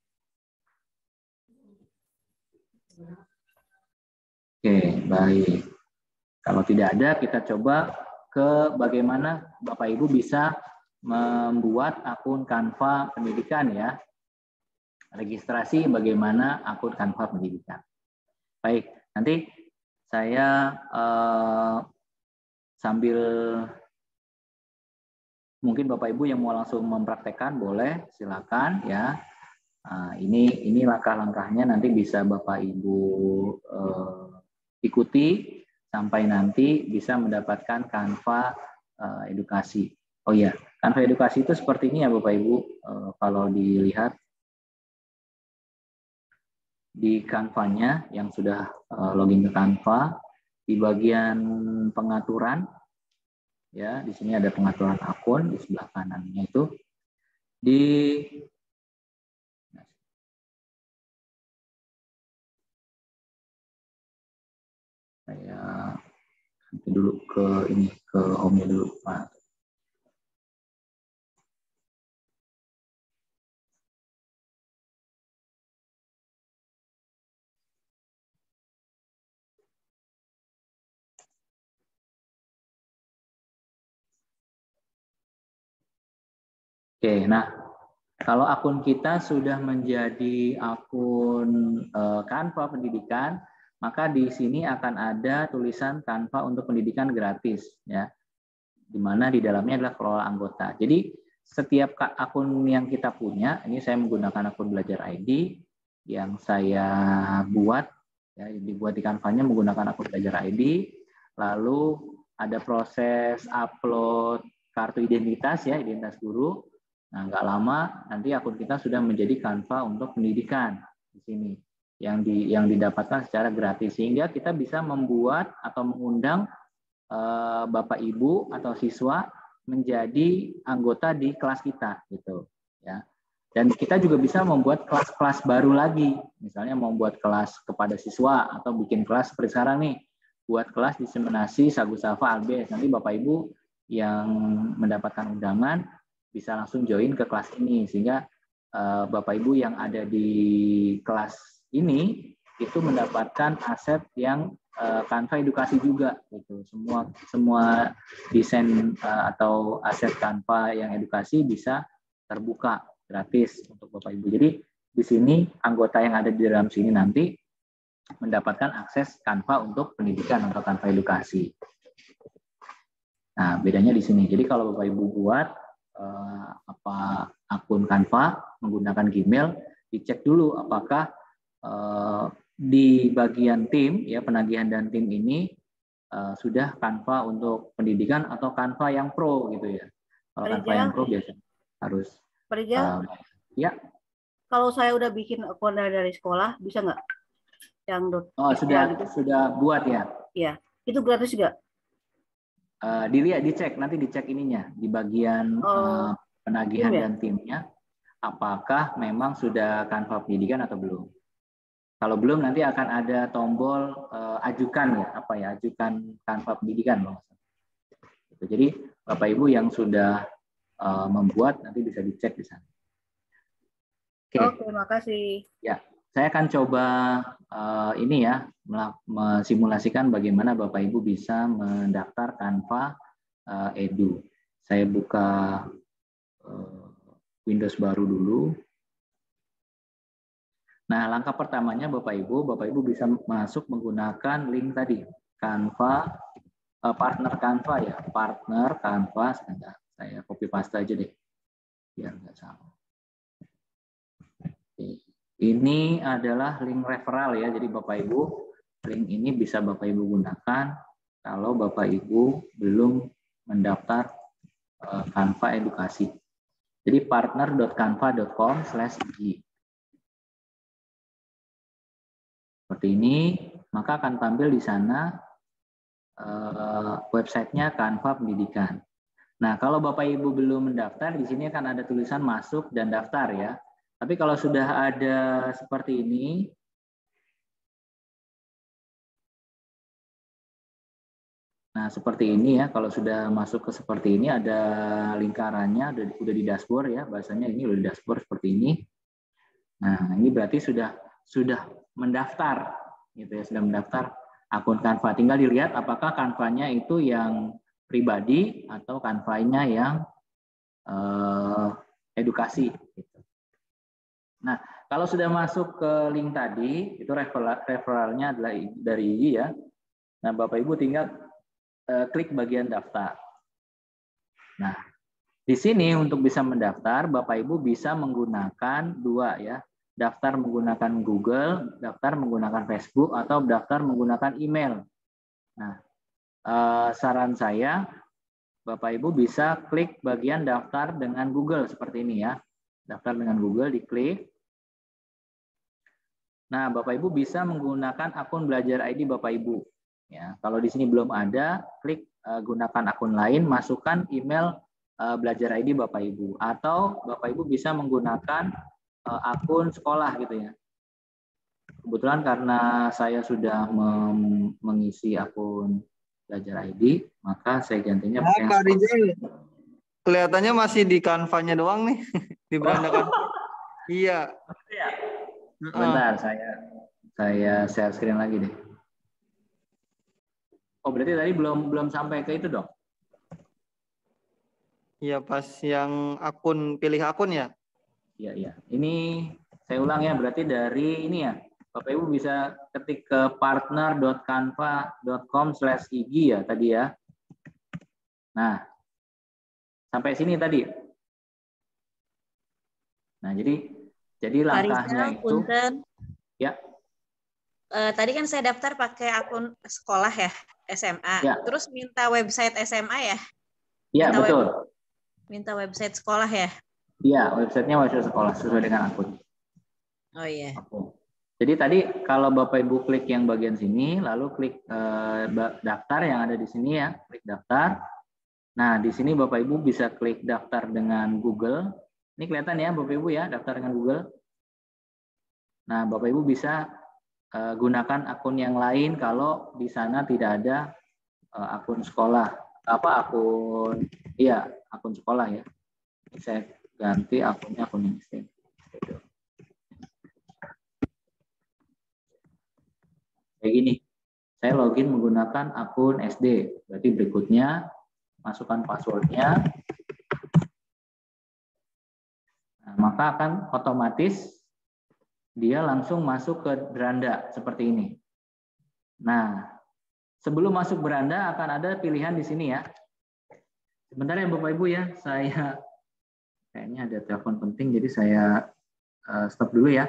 Oke, baik. Kalau tidak ada, kita coba ke bagaimana Bapak Ibu bisa membuat akun Canva pendidikan ya. Registrasi bagaimana akun Canva pendidikan. Baik, nanti saya eh, sambil mungkin Bapak Ibu yang mau langsung mempraktekkan boleh, silakan ya. Nah, ini ini langkah-langkahnya nanti bisa Bapak Ibu eh, ikuti sampai nanti bisa mendapatkan Canva eh, edukasi. Oh iya, Canva edukasi itu seperti ini ya Bapak Ibu. Eh, kalau dilihat di Canva-nya yang sudah uh, login ke Canva, di bagian pengaturan ya, di sini ada pengaturan akun di sebelah kanannya itu di saya nanti dulu ke ini ke home-nya dulu Pak. Oke, nah kalau akun kita sudah menjadi akun eh, Canva pendidikan, maka di sini akan ada tulisan Canva untuk pendidikan gratis, ya, di mana di dalamnya adalah kelola anggota. Jadi setiap akun yang kita punya, ini saya menggunakan akun Belajar I D yang saya buat, ya, dibuat di Canva-nya menggunakan akun Belajar I D, lalu ada proses upload kartu identitas, ya, identitas guru. Nah, nggak lama nanti akun kita sudah menjadi Canva untuk pendidikan di sini yang di yang didapatkan secara gratis, sehingga kita bisa membuat atau mengundang eh, Bapak Ibu atau siswa menjadi anggota di kelas kita gitu ya. Dan kita juga bisa membuat kelas-kelas baru lagi, misalnya membuat kelas kepada siswa atau bikin kelas seperti sekarang nih, buat kelas diseminasi Sagu Safa Albes. Nanti Bapak Ibu yang mendapatkan undangan bisa langsung join ke kelas ini, sehingga uh, Bapak Ibu yang ada di kelas ini itu mendapatkan aset yang uh, Canva edukasi juga gitu. Semua semua desain uh, atau aset Canva yang edukasi bisa terbuka gratis untuk Bapak Ibu. Jadi di sini anggota yang ada di dalam sini nanti mendapatkan akses Canva untuk pendidikan atau Canva edukasi. Nah, bedanya di sini. Jadi kalau Bapak Ibu buat uh, apa akun Canva menggunakan Gmail, dicek dulu apakah uh, di bagian tim ya penagihan dan tim ini uh, sudah Canva untuk pendidikan atau Canva yang pro gitu ya. Kalau Canva yang pro biasanya harus Pak Rijal, uh, ya. Kalau saya udah bikin akun dari sekolah, bisa nggak? Yang dot Oh, sudah gitu. Sudah buat ya? Iya, itu gratis nggak? Uh, dilihat, dicek, nanti dicek ininya di bagian oh, uh, penagihan tim ya? Dan timnya, apakah memang sudah Canva pendidikan atau belum? Kalau belum, nanti akan ada tombol uh, ajukan ya, apa ya, ajukan Canva pendidikan loh. Jadi Bapak Ibu yang sudah uh, membuat nanti bisa dicek di sana. Oke, okay. Oke, terima kasih. Ya, saya akan coba uh, ini ya, mensimulasikan bagaimana Bapak Ibu bisa mendaftar Canva uh, Edu. Saya buka uh, Windows baru dulu. Nah, langkah pertamanya Bapak Ibu, Bapak Ibu bisa masuk menggunakan link tadi, Canva, uh, partner Canva ya, partner Canva. Sebentar, saya copy paste aja deh, biar nggak salah. Ini adalah link referral ya, jadi Bapak Ibu, link ini bisa Bapak Ibu gunakan kalau Bapak Ibu belum mendaftar uh, Canva edukasi. Jadi partner dot canva dot com slash ig. Seperti ini, maka akan tampil di sana uh, websitenya Canva Pendidikan. Nah, kalau Bapak Ibu belum mendaftar, di sini akan ada tulisan masuk dan daftar ya. Tapi kalau sudah ada seperti ini, nah seperti ini ya, kalau sudah masuk ke seperti ini, ada lingkarannya, udah, udah di dashboard ya, bahasanya ini udah di dashboard seperti ini. Nah, ini berarti sudah sudah mendaftar, gitu ya, sudah mendaftar akun Canva. Tinggal dilihat apakah Canva-nya itu yang pribadi atau Canva-nya yang eh, edukasi. Gitu. Nah, kalau sudah masuk ke link tadi, itu referral, referralnya adalah dari I G ya. Nah, Bapak Ibu tinggal eh, klik bagian daftar. Nah, di sini untuk bisa mendaftar, Bapak Ibu bisa menggunakan dua ya. Daftar menggunakan Google, daftar menggunakan Facebook, atau daftar menggunakan email. Nah, eh, saran saya, Bapak Ibu bisa klik bagian daftar dengan Google seperti ini ya. Daftar dengan Google, diklik. Nah, Bapak Ibu bisa menggunakan akun Belajar I D Bapak Ibu. Ya, kalau di sini belum ada, klik uh, gunakan akun lain, masukkan email uh, Belajar I D Bapak Ibu. Atau Bapak Ibu bisa menggunakan uh, akun sekolah gitu ya. Kebetulan karena saya sudah mengisi akun Belajar I D, maka saya gantinya nah, pakai Pak Rijal, kelihatannya masih di Canva-nya doang nih, di berandakan. Iya. Bentar, saya saya share screen lagi deh. Oh, berarti tadi belum belum sampai ke itu dong? Iya, pas yang akun, pilih akun ya? Iya, iya. Ini saya ulang ya, berarti dari ini ya. Bapak Ibu bisa ketik ke partner dot canva dot com slash ig ya tadi ya. Nah, sampai sini tadi. Nah, jadi jadi langkahnya itu punten. Ya. Uh, tadi kan saya daftar pakai akun sekolah ya, S M A. Ya. Terus minta website S M A ya? Iya, betul. Web, minta website sekolah ya? Iya, websitenya website sekolah sesuai dengan akun. Oh iya. Oke. Jadi tadi kalau Bapak Ibu klik yang bagian sini, lalu klik uh, daftar yang ada di sini ya, klik daftar. Nah, di sini Bapak Ibu bisa klik daftar dengan Google. Ini kelihatan ya Bapak Ibu ya, daftar dengan Google. Nah, Bapak Ibu bisa uh, gunakan akun yang lain kalau di sana tidak ada uh, akun sekolah. Apa akun? Iya, akun sekolah ya. Saya ganti akunnya akun yang S D. Kayak gini. Saya login menggunakan akun S D. Berarti berikutnya masukkan passwordnya. Nah, maka akan otomatis dia langsung masuk ke beranda seperti ini. Nah, sebelum masuk beranda akan ada pilihan di sini ya. Sebentar ya Bapak Ibu ya, saya kayaknya ada telepon penting, jadi saya uh, stop dulu ya.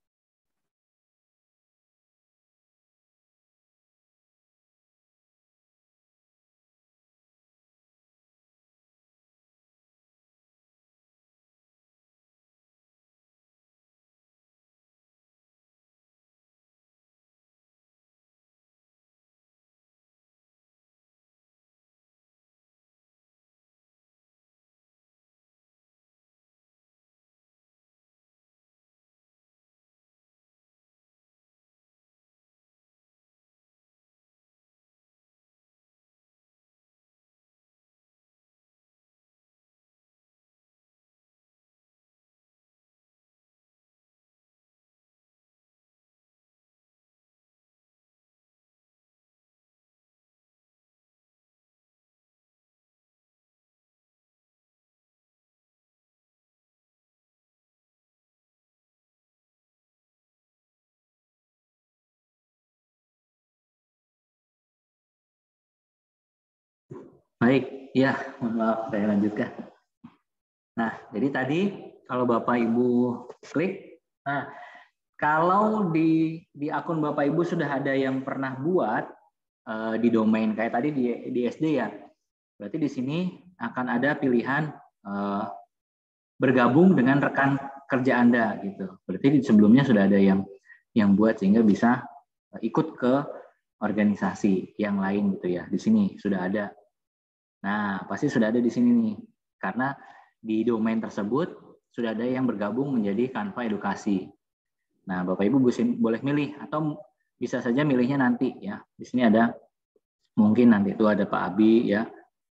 Baik, ya, mohon maaf saya lanjutkan. Nah, jadi tadi kalau Bapak Ibu klik, nah kalau di di akun Bapak Ibu sudah ada yang pernah buat uh, di domain kayak tadi di, di S D ya, berarti di sini akan ada pilihan uh, bergabung dengan rekan kerja Anda gitu. Berarti sebelumnya sudah ada yang yang buat sehingga bisa ikut ke organisasi yang lain gitu ya. Di sini sudah ada. Nah, pasti sudah ada di sini nih. Karena di domain tersebut sudah ada yang bergabung menjadi Canva Edukasi. Nah, Bapak Ibu boleh milih atau bisa saja milihnya nanti ya. Di sini ada mungkin nanti itu ada Pak Abi ya.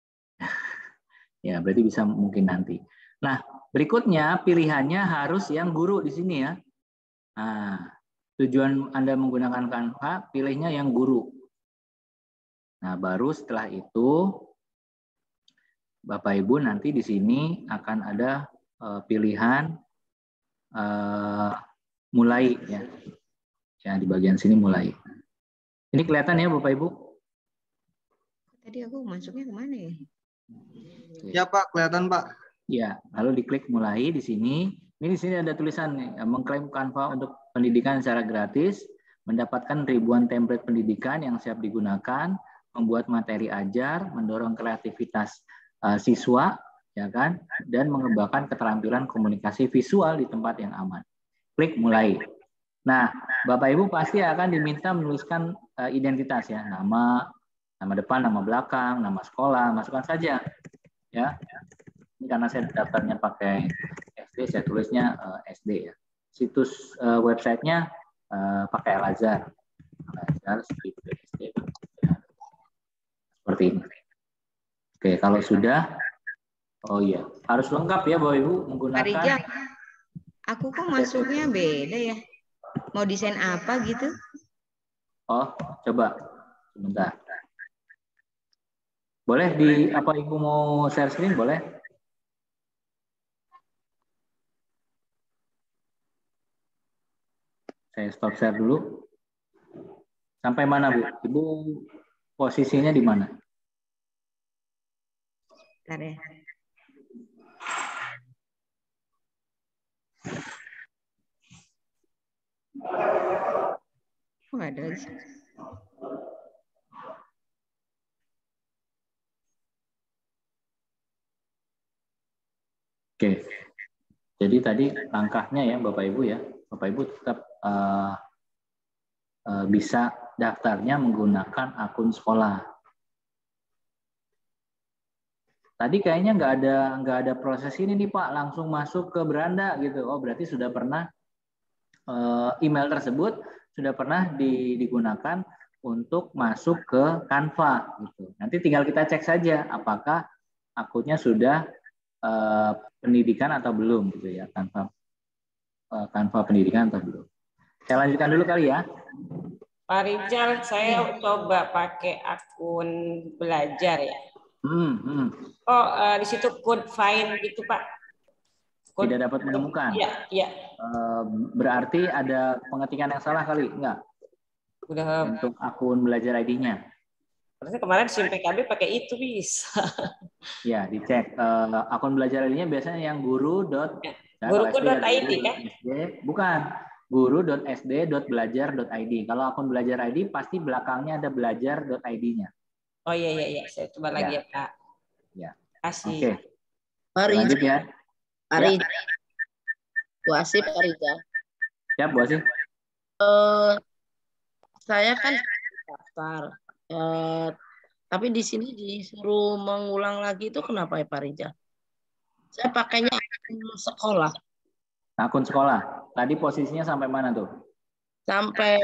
Ya, berarti bisa mungkin nanti. Nah, berikutnya pilihannya harus yang guru di sini ya. Nah, tujuan Anda menggunakan Canva, pilihnya yang guru. Nah, baru setelah itu Bapak Ibu nanti di sini akan ada uh, pilihan uh, mulai ya. Ya, di bagian sini mulai. Ini kelihatan ya Bapak Ibu? Tadi aku masuknya kemana ya? Ya Pak, kelihatan Pak. Ya, lalu diklik mulai di sini. Ini di sini ada tulisan nih, mengklaim Canva untuk pendidikan secara gratis, mendapatkan ribuan template pendidikan yang siap digunakan, membuat materi ajar, mendorong kreativitas uh, siswa, ya kan, dan mengembangkan keterampilan komunikasi visual di tempat yang aman. Klik mulai. Nah, Bapak Ibu pasti akan diminta menuliskan uh, identitas ya, nama, nama depan, nama belakang, nama sekolah, masukkan saja, ya. Ini karena saya daftarnya pakai S D, saya tulisnya uh, S D ya. Situs uh, websitenya uh, pakai Al-Azhar. Al-Azhar S D. Seperti ini. Oke, kalau sudah, oh iya, harus lengkap ya Bapak Ibu menggunakan. Parija, aku kok masuknya beda ya. Mau desain apa gitu? Oh, coba sebentar. Boleh di apa Ibu mau share screen boleh? Saya stop share dulu. Sampai mana Bu? Ibu posisinya di mana? Bentar ya. Oh, ada lagi. Oke. Jadi tadi langkahnya ya Bapak Ibu ya. Bapak Ibu tetap uh, uh, bisa daftarnya menggunakan akun sekolah. Tadi kayaknya nggak ada nggak ada proses ini nih Pak, langsung masuk ke beranda gitu. Oh berarti sudah pernah uh, email tersebut sudah pernah di, digunakan untuk masuk ke Canva gitu. Nanti tinggal kita cek saja apakah akunnya sudah uh, pendidikan atau belum gitu ya, Canva uh, Canva pendidikan atau belum. Saya lanjutkan dulu kali ya. Pak Rijal, saya coba pakai akun belajar ya. Hmm, hmm. Oh, uh, di situ code find gitu Pak. Code, Tidak dapat menemukan. Iya, iya. Uh, berarti ada pengetikan yang salah kali, enggak? Udah. Untuk akun belajar I D-nya. Terus kemarin SIM P K B pakai itu bisa. Ya, dicek. Uh, akun belajar I D-nya biasanya yang guru. Guruku dot I D kan? Bukan. guru dot s d dot belajar dot i d. Kalau akun belajar I D pasti belakangnya ada belajar dot i d-nya. Oh iya iya iya, saya coba lagi ya, ya Pak. Ya. Kasih. Oke. Pak Lanjut ya. Pak Rijal. Bu Asif, Pak Rijal. Ya, Bu Asif. Uh, saya kan daftar. Uh, tapi di sini disuruh mengulang lagi itu kenapa ya Pak Rijal? Saya pakainya akun sekolah. Akun sekolah. Tadi posisinya sampai mana tuh? Sampai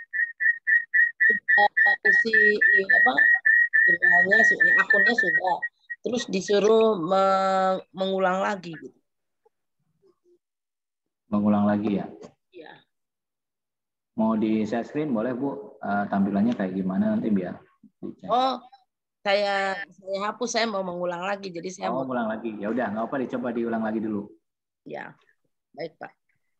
isi apa? Emailnya, akunnya sudah. Terus disuruh mengulang lagi gitu. Mengulang lagi ya? Iya. Mau di share screen boleh Bu? Uh, tampilannya kayak gimana nanti biar dicek. Oh, saya saya hapus, saya mau mengulang lagi. Jadi saya oh, mau mengulang lagi. Ya udah, nggak apa, dicoba diulang lagi dulu. Ya. Baik, Pak.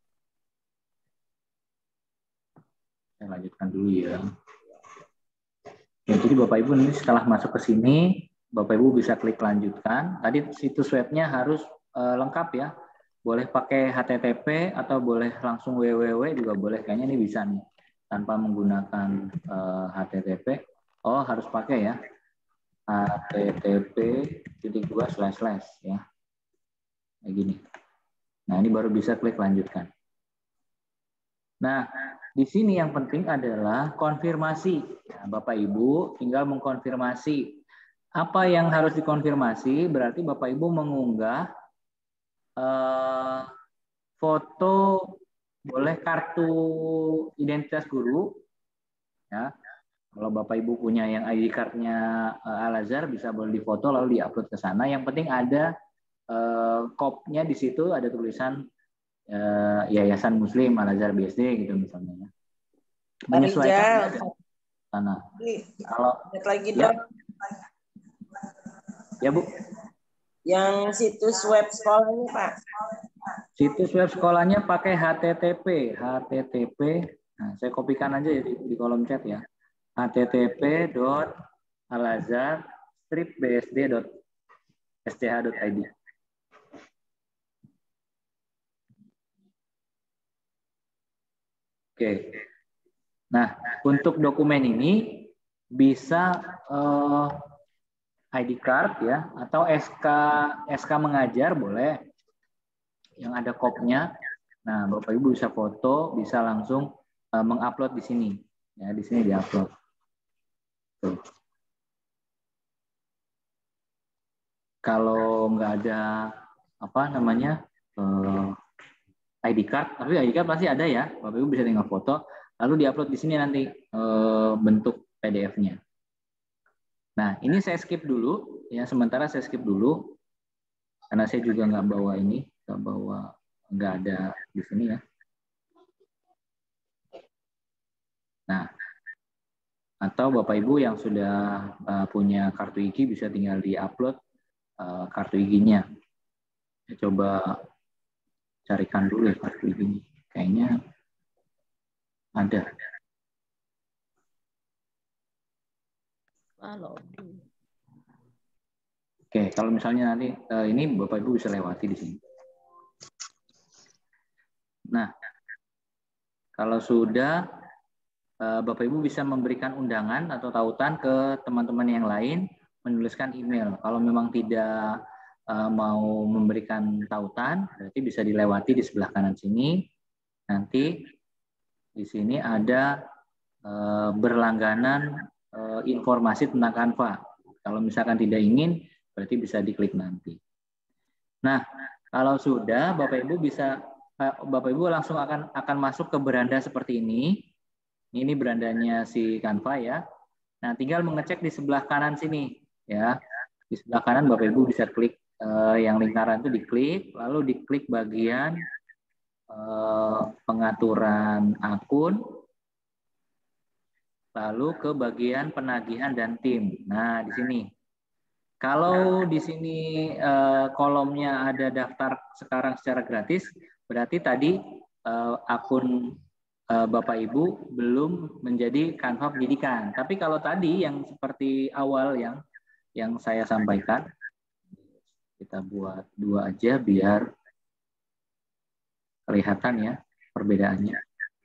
Saya lanjutkan dulu ya. Ya, jadi Bapak Ibu nanti setelah masuk ke sini, Bapak Ibu bisa klik lanjutkan. Tadi situs webnya harus uh, lengkap ya. Boleh pakai H T T P atau boleh langsung W W W juga boleh. Kayaknya ini bisa nih tanpa menggunakan uh, H T T P. Oh, harus pakai ya. H T T P titik dua slash slash ya. Kayak gini. Nah, ini baru bisa klik lanjutkan. Nah, di sini yang penting adalah konfirmasi. Ya, Bapak Ibu tinggal mengkonfirmasi. Apa yang harus dikonfirmasi? Berarti Bapak Ibu mengunggah eh, foto, boleh kartu identitas guru. Ya, kalau Bapak Ibu punya yang I D card-nya eh, Al-Azhar bisa boleh difoto lalu diupload ke sana. Yang penting ada eh, kopnya di situ, ada tulisan Uh, Yayasan Muslim Al-Azhar B S D gitu misalnya. Menyesuaikan sana. Kalau lagi ya. dong. Ya Bu. Yang situs web sekolahnya Pak. Situs web sekolahnya pakai H T T P, H T T P. Nah, saya kopikan aja ya di, di kolom chat ya. H T T P dot alazhar strip b s d dot s c h dot i d. Oke, nah untuk dokumen ini bisa uh, I D card ya atau S K S K mengajar boleh yang ada kopnya. Nah Bapak Ibu bisa foto, bisa langsung uh, mengupload di sini ya, di sini diupload. Tuh. Kalau nggak ada apa namanya uh, I D card, tapi I D card pasti ada ya. Bapak Ibu bisa tinggal foto, lalu diupload di sini nanti e, bentuk P D F-nya. Nah, ini saya skip dulu, ya sementara saya skip dulu, karena saya juga nggak bawa ini, nggak bawa, nggak ada di sini ya. Nah, atau Bapak Ibu yang sudah uh, punya kartu I G bisa tinggal diupload uh, kartu I G-nya. Saya coba carikan dulu ya kartu I G-nya. Kayaknya ada. Halo. Oke, kalau misalnya nanti uh, ini Bapak Ibu bisa lewati di sini. Nah, kalau sudah uh, Bapak Ibu bisa memberikan undangan atau tautan ke teman-teman yang lain, menuliskan email. Kalau memang tidak uh, mau memberikan tautan, berarti bisa dilewati di sebelah kanan sini. Nanti di sini ada uh, berlangganan uh, informasi tentang Canva. Kalau misalkan tidak ingin, berarti bisa diklik nanti. Nah, kalau sudah, Bapak Ibu bisa, Bapak Ibu langsung akan akan masuk ke beranda seperti ini. Ini berandanya si Canva ya. Nah, tinggal mengecek di sebelah kanan sini ya. Di sebelah kanan Bapak Ibu bisa klik eh, yang lingkaran itu diklik, lalu diklik bagian eh, pengaturan akun, lalu ke bagian penagihan dan tim. Nah, di sini. Kalau di sini eh, kolomnya ada daftar sekarang secara gratis, berarti tadi eh, akun eh, Bapak Ibu belum menjadi Canva pendidikan. Tapi kalau tadi yang seperti awal yang yang saya sampaikan, kita buat dua aja biar kelihatan ya perbedaannya.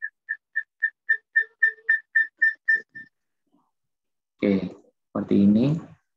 Oke, seperti ini.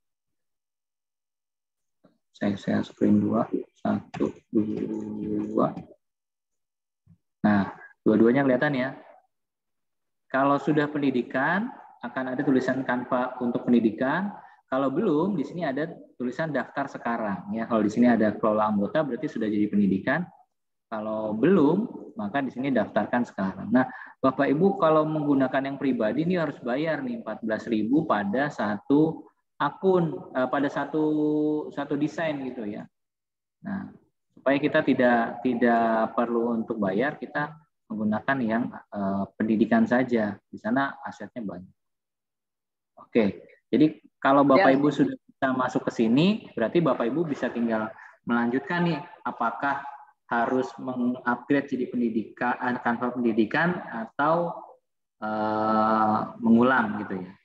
Saya share screen dua, satu, dua. Nah, dua-duanya kelihatan ya. Kalau sudah pendidikan, akan ada tulisan Canva untuk pendidikan. Kalau belum, di sini ada tulisan daftar sekarang. Ya, kalau di sini ada kelola anggota, berarti sudah jadi pendidikan. Kalau belum, maka di sini daftarkan sekarang. Nah, Bapak Ibu kalau menggunakan yang pribadi ini harus bayar nih empat belas ribu pada satu akun, eh, pada satu satu desain gitu ya. Nah, supaya kita tidak tidak perlu untuk bayar, kita menggunakan yang eh, pendidikan saja. Di sana asetnya banyak. Oke, jadi kalau Bapak Ya. Ibu sudah bisa masuk ke sini, berarti Bapak Ibu bisa tinggal melanjutkan nih, apakah harus mengupgrade jadi pendidikan, Canva pendidikan atau eh, mengulang gitu ya.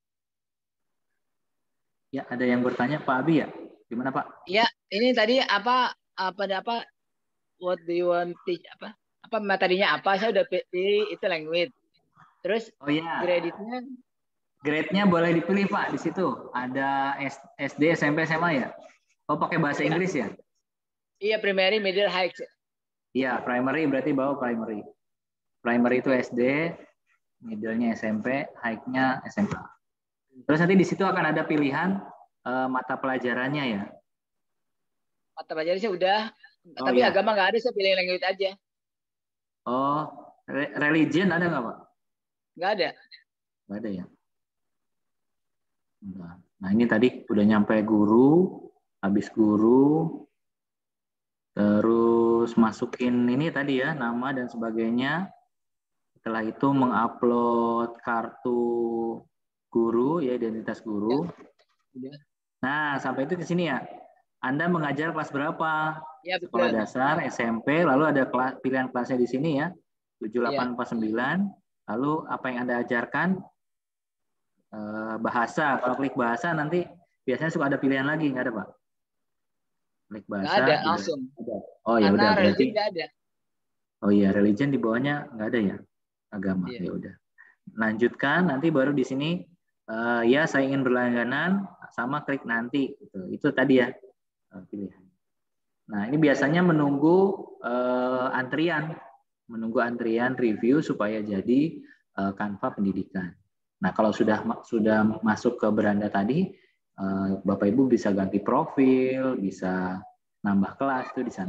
Ya, ada yang bertanya Pak Abi ya? Gimana Pak? Ya, ini tadi apa apa apa what do you want teach apa? Apa materinya apa? Saya udah pilih itu language. Terus Oh ya. grade-nya Grade-nya boleh dipilih Pak di situ. Ada S D, S M P, S M A ya? Oh, pakai bahasa Ya. Inggris ya? Iya, primary, middle, high. Iya, primary berarti bawa primary. Primary itu S D, middle-nya S M P, high-nya S M A. Terus nanti di situ akan ada pilihan uh, mata pelajarannya ya. Mata pelajaran sih udah, Oh, tapi iya. agama nggak ada, saya pilih language aja. Oh, re- religion ada nggak Pak? Nggak ada. Nggak ada ya. Nah ini tadi udah nyampe guru, habis guru, terus masukin ini tadi ya nama dan sebagainya. Setelah itu mengupload kartu guru ya, identitas guru. Ya. Nah sampai itu ke sini ya. Anda mengajar kelas berapa? Ya, betul. Sekolah dasar, S M P, lalu ada kelas, pilihan kelasnya di sini ya. tujuh, delapan, empat, sembilan. Lalu apa yang Anda ajarkan? Eh, bahasa. Kalau klik bahasa nanti biasanya suka ada pilihan lagi, nggak ada Pak? Klik bahasa. Nggak ada, udah langsung. ada. Oh ya Karena udah berarti. religion nggak ada. Oh iya, religion di bawahnya nggak ada ya? Agama. Iya. Ya udah. Lanjutkan nanti baru di sini eh, ya saya ingin berlangganan sama klik nanti gitu. Itu tadi ya eh, pilihan. Nah, ini biasanya menunggu eh, antrian, menunggu antrian review supaya jadi eh, Canva pendidikan. Nah, kalau sudah sudah masuk ke beranda tadi, eh, Bapak Ibu bisa ganti profil, bisa nambah kelas tuh di sana.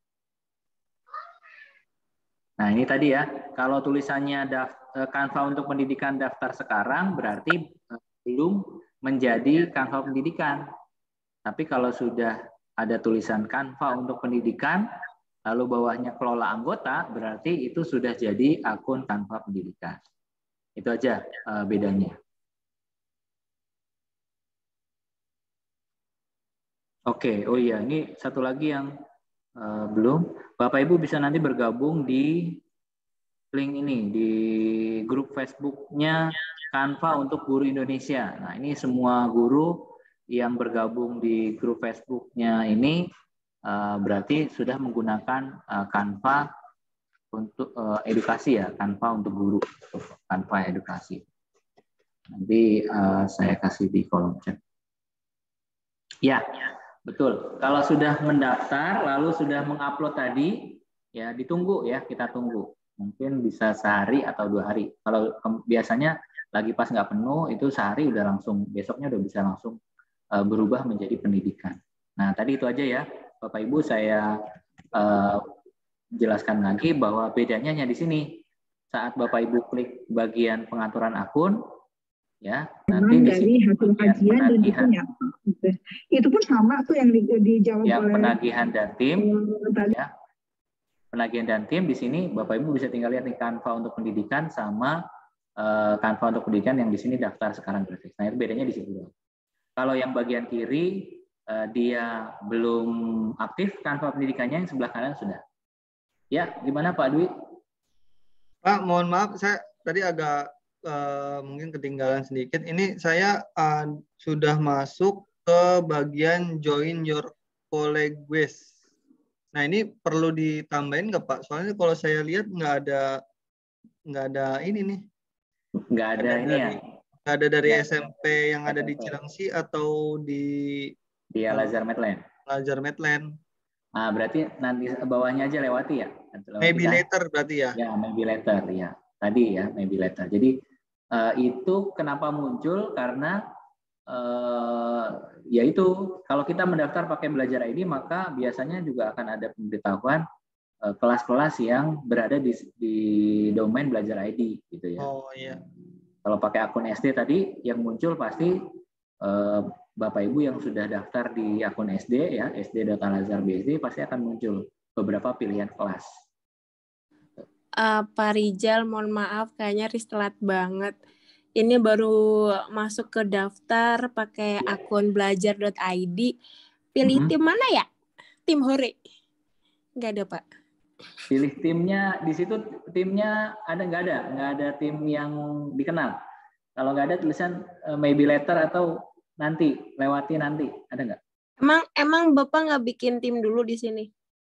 Nah, ini tadi ya, kalau tulisannya daftar, Canva untuk pendidikan daftar sekarang berarti eh, belum menjadi Canva pendidikan. Tapi kalau sudah ada tulisan Canva untuk pendidikan, lalu bawahnya kelola anggota, berarti itu sudah jadi akun Canva pendidikan. Itu aja uh, bedanya. Oke, oh iya, ini satu lagi yang uh, belum. Bapak Ibu bisa nanti bergabung di link ini, di grup Facebooknya Canva untuk Guru Indonesia. Nah, ini semua guru yang bergabung di grup Facebooknya ini uh, berarti sudah menggunakan uh, Canva untuk uh, edukasi ya, Canva untuk guru, Canva edukasi. Nanti uh, saya kasih di kolom chat. Ya, betul. Kalau sudah mendaftar, lalu sudah mengupload tadi, ya ditunggu ya, kita tunggu. Mungkin bisa sehari atau dua hari. Kalau biasanya lagi pas nggak penuh, itu sehari udah langsung, besoknya udah bisa langsung uh, berubah menjadi pendidikan. Nah, tadi itu aja ya, Bapak Ibu, saya uh, jelaskan lagi bahwa bedanya hanya di sini. Saat Bapak Ibu klik bagian pengaturan akun, ya. Nanti di dari sini hasil bagian kajian dan itu penagihan, ya. Itu pun sama tuh yang di- dijawab yang oleh penagihan dan tim, eh, tadi. ya. Penagihan dan tim di sini Bapak Ibu bisa tinggal lihat nih Canva untuk pendidikan sama uh, Canva untuk pendidikan yang di sini daftar sekarang gratis. Nah itu bedanya di situ. Kalau yang bagian kiri uh, dia belum aktif Canva pendidikannya, yang sebelah kanan sudah. Ya, gimana Pak Dwi? Pak, mohon maaf, saya tadi agak uh, mungkin ketinggalan sedikit. Ini saya uh, sudah masuk ke bagian join your colleagues. Nah ini perlu ditambahin nggak Pak? Soalnya kalau saya lihat nggak ada nggak ada ini nih. Nggak ada, ada ini dari, ya. Nggak ada dari Ya. S M P yang ada di Cilengsi atau di di Al Azhar Medland. Al Azhar Medland. Ah berarti nanti bawahnya aja lewati ya. Lewati Maybe kan? later berarti ya. Ya maybe later ya. Tadi ya maybe later. Jadi uh, itu kenapa muncul karena Uh, yaitu kalau kita mendaftar pakai Belajar I D maka biasanya juga akan ada pemberitahuan uh, kelas-kelas yang berada di, di domain Belajar I D gitu ya. Oh iya. Kalau pakai akun S D tadi yang muncul pasti uh, Bapak Ibu yang sudah daftar di akun S D ya, s d dot al azhar b s d pasti akan muncul beberapa pilihan kelas. Uh, Pak Rijal, mohon maaf kayaknya ristelat banget. Ini baru masuk ke daftar pakai akun belajar dot i d. Pilih Mm-hmm. tim mana ya? Tim Hore? Nggak ada, Pak. Pilih timnya, di situ timnya ada nggak ada? Nggak ada tim yang dikenal. Kalau nggak ada tulisan uh, maybe later atau nanti, lewati nanti. Ada nggak? Emang emang Bapak nggak bikin tim dulu di sini?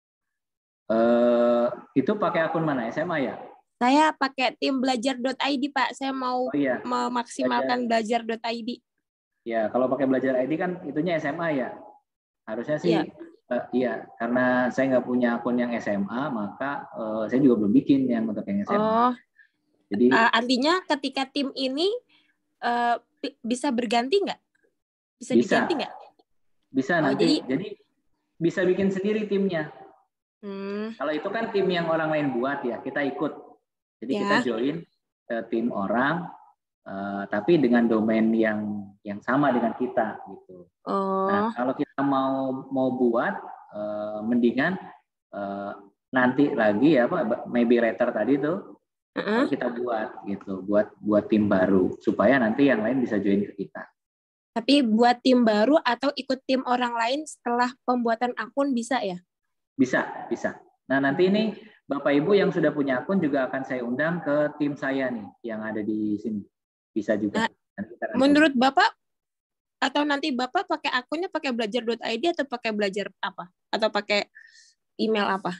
Uh, itu pakai akun mana? S M A ya? Saya pakai tim belajar dot i d, Pak. Saya mau Oh, iya. memaksimalkan belajar dot i d. Ya, kalau pakai Belajar I D kan itunya S M A ya. Harusnya sih Iya. uh, iya, karena saya nggak punya akun yang S M A, maka uh, saya juga belum bikin yang untuk yang S M A. Oh. Jadi Uh, artinya ketika tim ini uh, bisa berganti nggak? Bisa, bisa diganti nggak? Bisa Oh, nanti. jadi, Jadi bisa bikin sendiri timnya. hmm, Kalau itu kan tim yang orang lain buat ya, kita ikut. Jadi Ya. kita join ke tim orang, uh, tapi dengan domain yang yang sama dengan kita gitu. oh, Nah, kalau kita mau mau buat, uh, mendingan uh, nanti lagi ya Pak, maybe later tadi tuh uh-uh. kita buat gitu, buat buat tim baru supaya nanti yang lain bisa join ke kita. Tapi buat tim baru atau ikut tim orang lain setelah pembuatan akun bisa ya? Bisa, bisa. Nah nanti ini Bapak Ibu yang sudah punya akun juga akan saya undang ke tim saya nih yang ada di sini. Bisa juga. Nah, Nanti kita akan menurut Bapak atau nanti Bapak pakai akunnya pakai belajar dot i d atau pakai belajar apa? Atau pakai email apa?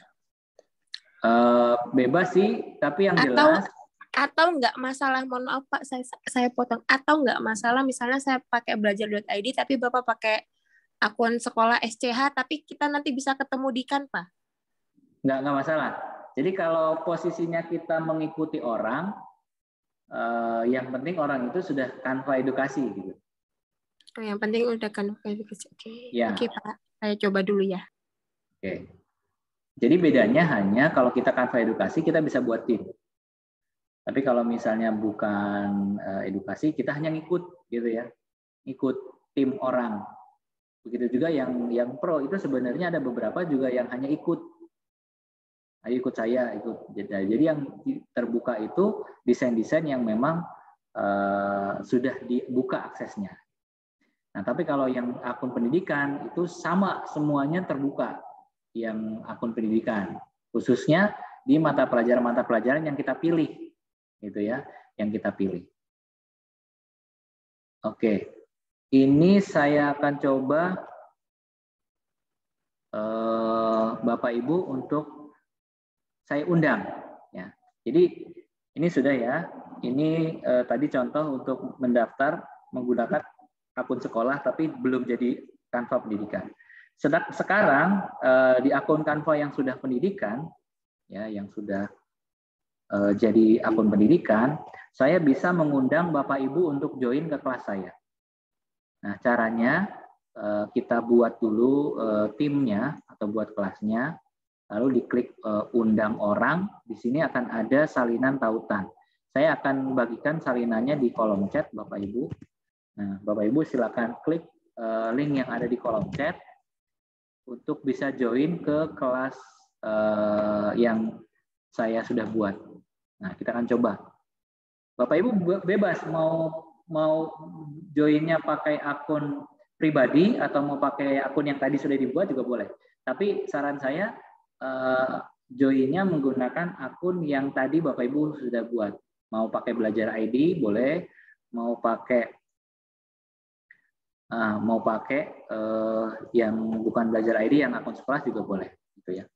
Uh, bebas sih, tapi yang Atau jelas atau nggak masalah, mohon maaf Pak, saya saya potong. Atau nggak masalah misalnya saya pakai belajar dot i d tapi Bapak pakai akun sekolah S C H tapi kita nanti bisa ketemu di Canva. nggak nggak masalah. Jadi kalau posisinya kita mengikuti orang, uh, yang penting orang itu sudah Canva edukasi gitu. Oh, yang penting udah Canva edukasi. Oke, Ya. Oke Pak, saya coba dulu ya. Oke. Jadi bedanya hanya kalau kita Canva edukasi kita bisa buat tim. Tapi kalau misalnya bukan uh, edukasi kita hanya ngikut gitu ya. Ngikut tim orang. Begitu juga yang yang pro itu sebenarnya ada beberapa juga yang hanya ikut. Ayo ikut saya, ikut. Jadi yang terbuka itu desain-desain yang memang uh, sudah dibuka aksesnya. Nah, tapi kalau yang akun pendidikan itu sama semuanya terbuka. Yang akun pendidikan, khususnya di mata pelajaran-mata pelajaran yang kita pilih, gitu ya, yang kita pilih. Oke, ini saya akan coba eh, Bapak Ibu untuk saya undang, ya. Jadi ini sudah ya, ini eh, tadi contoh untuk mendaftar menggunakan akun sekolah, tapi belum jadi Canva pendidikan. Sekarang di akun Canva yang sudah pendidikan, ya, yang sudah uh, jadi akun pendidikan, saya bisa mengundang Bapak Ibu untuk join ke kelas saya. Nah, caranya uh, kita buat dulu uh, timnya atau buat kelasnya, lalu diklik uh, undang orang. Di sini akan ada salinan tautan. saya akan bagikan salinannya di kolom chat Bapak Ibu. Nah, Bapak Ibu silakan klik uh, link yang ada di kolom chat untuk bisa join ke kelas uh, yang saya sudah buat. Nah, kita akan coba. Bapak Ibu bebas mau mau joinnya pakai akun pribadi atau mau pakai akun yang tadi sudah dibuat juga boleh. Tapi saran saya uh, joinnya menggunakan akun yang tadi Bapak Ibu sudah buat. Mau pakai Belajar I D boleh, mau pakai uh, mau pakai uh, yang bukan Belajar I D, yang akun sekolah juga boleh, gitu ya.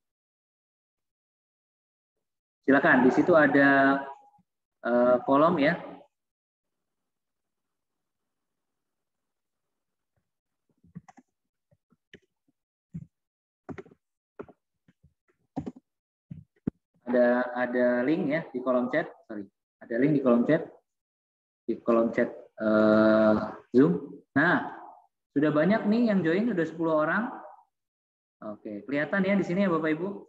Silakan, di situ ada uh, kolom ya. Ada ada link ya di kolom chat, sorry. Ada link di kolom chat, di kolom chat uh, Zoom. Nah, sudah banyak nih yang join, sudah sepuluh orang. Oke, kelihatan ya di sini ya Bapak Ibu.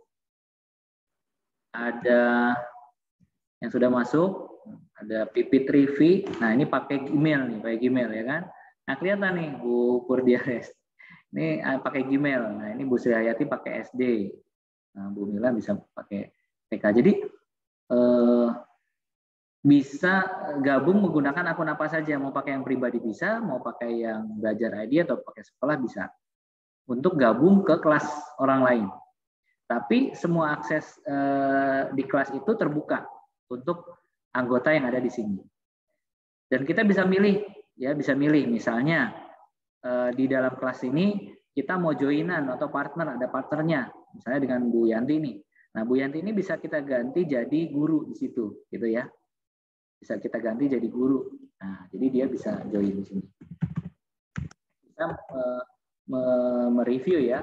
Ada yang sudah masuk, ada Pipi Trivi. Nah, ini pakai Gmail nih, pakai Gmail ya kan. Nah, kelihatan nih Bu Purdiares. Ini uh, pakai Gmail. Nah, ini Bu Sri Hayati pakai S D. Nah, Bu Mila bisa pakai T K. Jadi eh, bisa gabung menggunakan akun apa saja, mau pakai yang pribadi bisa, mau pakai yang Belajar I D atau pakai sekolah bisa, untuk gabung ke kelas orang lain. Tapi semua akses eh, di kelas itu terbuka untuk anggota yang ada di sini. Dan kita bisa milih, ya bisa milih. Misalnya eh, di dalam kelas ini kita mau joinan atau partner, ada partnernya, misalnya dengan Bu Yanti nih. Nah, Bu Yanti ini bisa kita ganti jadi guru di situ, gitu ya. Bisa kita ganti jadi guru. Nah, jadi dia bisa join di sini. Kita uh, mereview ya.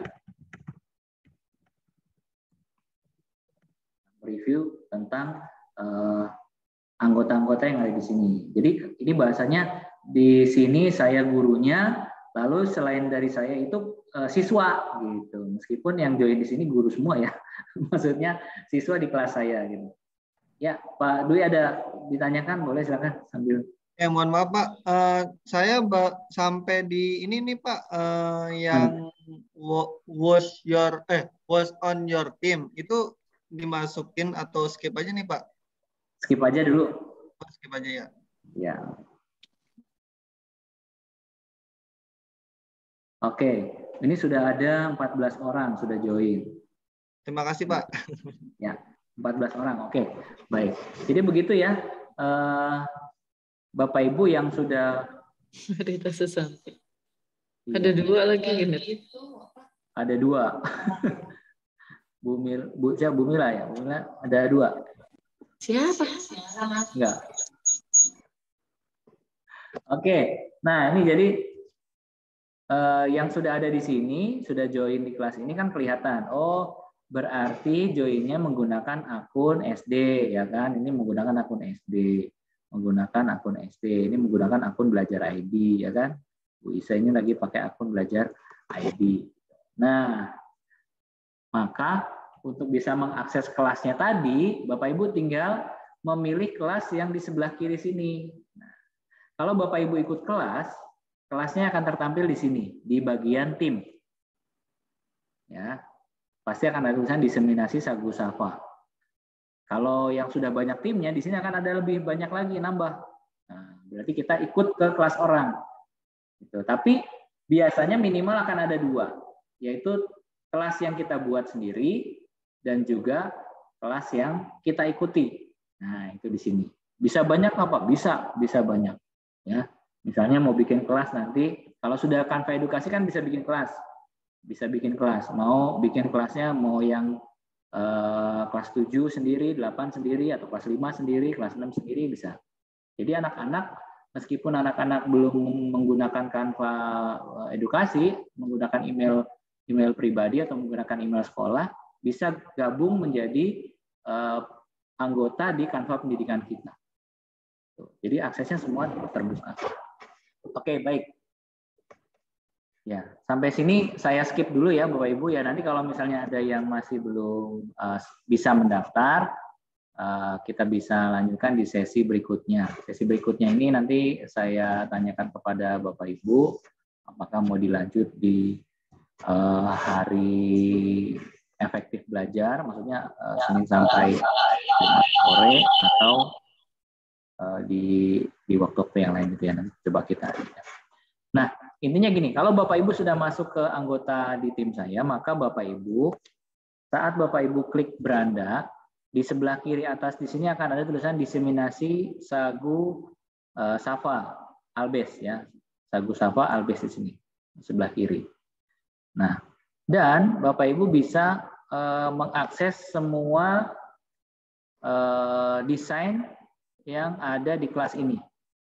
Review tentang anggota-anggota uh, yang ada di sini. Jadi ini bahasanya di sini saya gurunya, lalu selain dari saya itu uh, siswa gitu. Meskipun yang join di sini guru semua ya. Maksudnya siswa di kelas saya gitu. Ya, Pak Dwi ada ditanyakan, boleh silakan sambil. Eh, mohon maaf Pak, uh, saya sampai di ini nih Pak, uh, yang hmm. was your eh was on your team itu dimasukin atau skip aja nih Pak? Skip aja dulu. Oh, skip aja ya. Ya. Oke, ini sudah ada empat belas orang sudah join. Terima kasih Pak. Ya. empat belas orang, oke, baik. Jadi begitu ya, uh, Bapak Ibu yang sudah. Rita Susanti. Ada dua lagi gini. Ada dua. Bu Mil, Bu, siapa Bu Mila ya? Bu Mila ada dua. Siapa? Enggak. Oke, nah ini jadi uh, yang sudah ada di sini, sudah join di kelas ini kan kelihatan. Oh. Berarti joinnya menggunakan akun S D, ya kan? Ini menggunakan akun S D, menggunakan akun S D. Ini menggunakan akun Belajar I D, ya kan? Bu Isa ini lagi pakai akun Belajar I D. Nah, maka untuk bisa mengakses kelasnya tadi, Bapak Ibu tinggal memilih kelas yang di sebelah kiri sini. Nah, kalau Bapak Ibu ikut kelas, kelasnya akan tertampil di sini, di bagian tim. Ya. Pasti akan ada tulisan diseminasi Sagu Safa. Kalau yang sudah banyak timnya, di sini akan ada lebih banyak lagi nambah. Nah, berarti kita ikut ke kelas orang. Gitu. Tapi biasanya minimal akan ada dua, yaitu kelas yang kita buat sendiri dan juga kelas yang kita ikuti. Nah, itu di sini. Bisa banyak apa? Bisa, bisa banyak. Ya, misalnya mau bikin kelas nanti, kalau sudah Canva Edukasi kan bisa bikin kelas. Bisa bikin kelas, mau bikin kelasnya mau yang eh, kelas tujuh sendiri, delapan sendiri, atau kelas lima sendiri, kelas enam sendiri bisa. Jadi anak-anak, meskipun anak-anak belum menggunakan Canva Edukasi, menggunakan email email pribadi atau menggunakan email sekolah, bisa gabung menjadi eh, anggota di Canva pendidikan kita. Jadi aksesnya semua terbuka. Oke, baik. Ya, sampai sini saya skip dulu ya Bapak Ibu ya. Nanti kalau misalnya ada yang masih belum uh, bisa mendaftar, uh, kita bisa lanjutkan di sesi berikutnya. Sesi berikutnya ini nanti saya tanyakan kepada Bapak Ibu apakah mau dilanjut di uh, hari efektif belajar, maksudnya uh, Senin sampai Jumat sore, atau uh, di di waktu-waktu yang lain gitu ya. Nanti coba kita. Nah, intinya gini, kalau Bapak Ibu sudah masuk ke anggota di tim saya, maka Bapak Ibu saat Bapak Ibu klik beranda, di sebelah kiri atas di sini akan ada tulisan diseminasi sagu uh, safa albes ya. Sagu safa albes di sini, di sebelah kiri. Nah, dan Bapak Ibu bisa uh, mengakses semua uh, desain yang ada di kelas ini.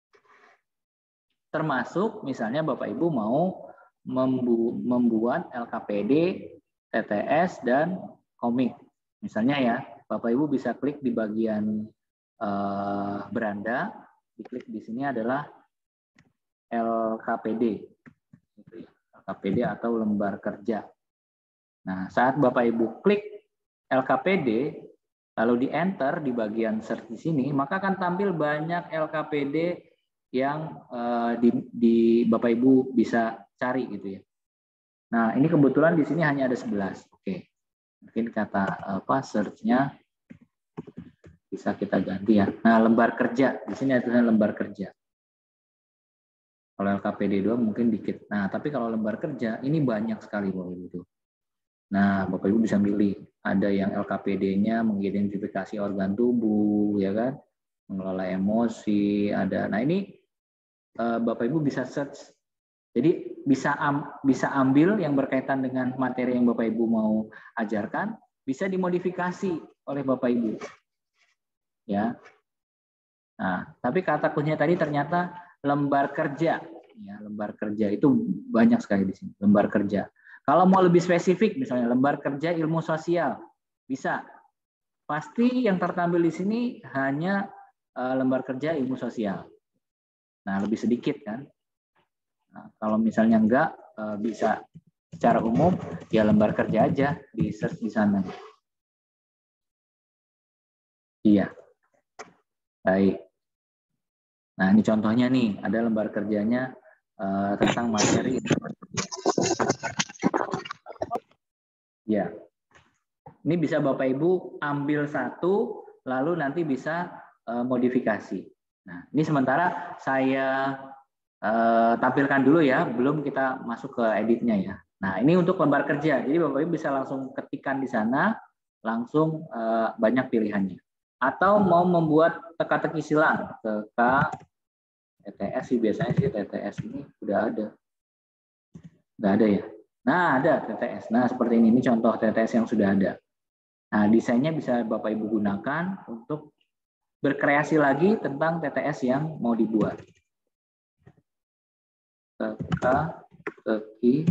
Termasuk misalnya Bapak Ibu mau membu membuat L K P D, T T S, dan komik. Misalnya ya, Bapak Ibu bisa klik di bagian uh, beranda, diklik di sini adalah L K P D. L K P D atau lembar kerja. Nah, saat Bapak Ibu klik L K P D, lalu di enter di bagian search di sini, maka akan tampil banyak L K P D yang uh, di, di Bapak Ibu bisa cari gitu ya. Nah, ini kebetulan di sini hanya ada sebelas. Oke. Mungkin kata apa search-nya bisa kita ganti ya. Nah, lembar kerja. Di sini ada tulisan lembar kerja. Kalau L K P D dua mungkin dikit. Nah, tapi kalau lembar kerja ini banyak sekali Bapak Ibu itu. Nah, Bapak Ibu bisa milih. Ada yang L K P D-nya mengidentifikasi organ tubuh, ya kan? Mengelola emosi, ada. Nah, ini Bapak Ibu bisa search. Jadi bisa am, bisa ambil yang berkaitan dengan materi yang Bapak Ibu mau ajarkan, bisa dimodifikasi oleh Bapak Ibu. Ya. Nah, tapi kata kuncinya tadi ternyata lembar kerja. Ya, lembar kerja itu banyak sekali di sini, lembar kerja. Kalau mau lebih spesifik misalnya lembar kerja ilmu sosial, bisa. Pasti yang tertampil di sini hanya uh, lembar kerja ilmu sosial. Nah, lebih sedikit kan. Nah, kalau misalnya enggak, bisa secara umum, ya lembar kerja aja di search di sana. Iya. Baik. Nah, ini contohnya nih, ada lembar kerjanya uh, tentang materi. Ya. Ini bisa Bapak Ibu ambil satu, lalu nanti bisa uh, modifikasi. Nah, ini sementara saya uh, tampilkan dulu ya, belum kita masuk ke editnya ya. Nah, ini untuk lembar kerja. Jadi Bapak Ibu bisa langsung ketikkan di sana, langsung uh, banyak pilihannya. Atau mau membuat teka-teki silang, teka T T S sih biasanya sih T T S ini udah ada. Udah ada ya. Nah, ada T T S. Nah, seperti ini, ini contoh T T S yang sudah ada. Nah, desainnya bisa Bapak Ibu gunakan untuk berkreasi lagi tentang T T S yang mau dibuat. Teka, teki.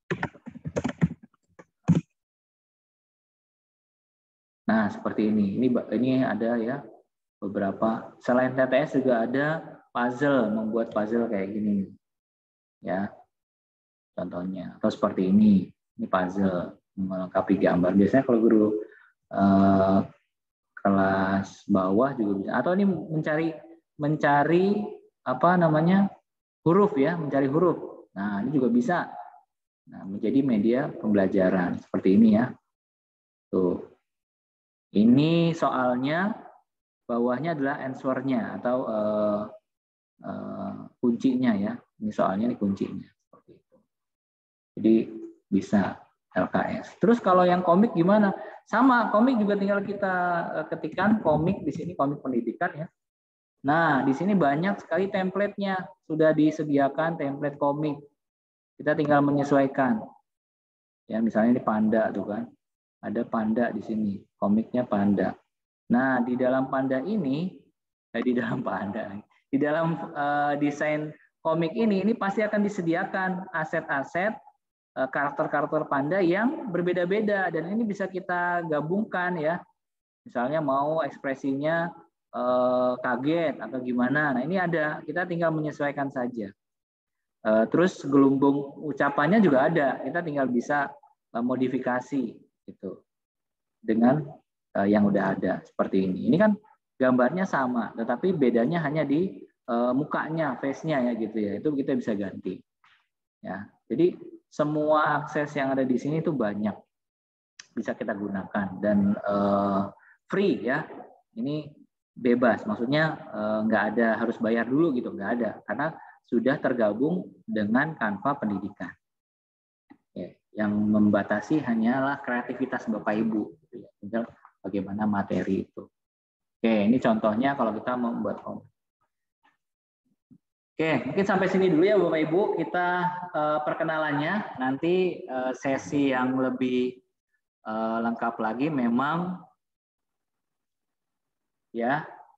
Nah, seperti ini. Ini ini ada ya beberapa. Selain T T S juga ada puzzle, membuat puzzle kayak gini. Ya. Contohnya. Atau seperti ini. Ini puzzle melengkapi gambar. Biasanya kalau guru eh, kelas bawah juga bisa. Atau ini mencari mencari apa namanya? Huruf ya, mencari huruf. Nah, ini juga bisa. Nah, menjadi media pembelajaran seperti ini ya. Tuh. Ini soalnya bawahnya adalah answer-nya atau uh, uh, kuncinya ya. Ini soalnya ini kuncinya seperti itu. Jadi bisa L K S. Terus kalau yang komik gimana? Sama, komik juga tinggal kita ketikkan komik di sini, komik pendidikan ya. Nah, di sini banyak sekali template-nya. Sudah disediakan template komik. Kita tinggal menyesuaikan. Ya, misalnya ini panda tuh kan. Ada panda di sini, komiknya panda. Nah, di dalam panda ini, eh, di dalam panda, di dalam uh, desain komik ini, ini pasti akan disediakan aset-aset karakter-karakter panda yang berbeda-beda, dan ini bisa kita gabungkan ya. Misalnya mau ekspresinya eh, kaget atau gimana. Nah, ini ada, kita tinggal menyesuaikan saja. Eh, terus gelumbung ucapannya juga ada, kita tinggal bisa eh, modifikasi gitu dengan uh, yang udah ada seperti ini. Ini kan gambarnya sama, tetapi bedanya hanya di uh, mukanya, face-nya ya gitu ya. Itu kita bisa ganti. Ya, jadi semua akses yang ada di sini itu banyak bisa kita gunakan dan uh, free ya. Ini bebas, maksudnya uh, nggak ada harus bayar dulu gitu, nggak ada karena sudah tergabung dengan Canva Pendidikan. Ya, yang membatasi hanyalah kreativitas Bapak Ibu, gitu ya. Tinggal bagaimana materi itu. Oke, ini contohnya kalau kita mau membuat komik. Oke, mungkin sampai sini dulu ya Bapak Ibu, kita uh, perkenalannya. Nanti uh, sesi yang lebih uh, lengkap lagi memang ya,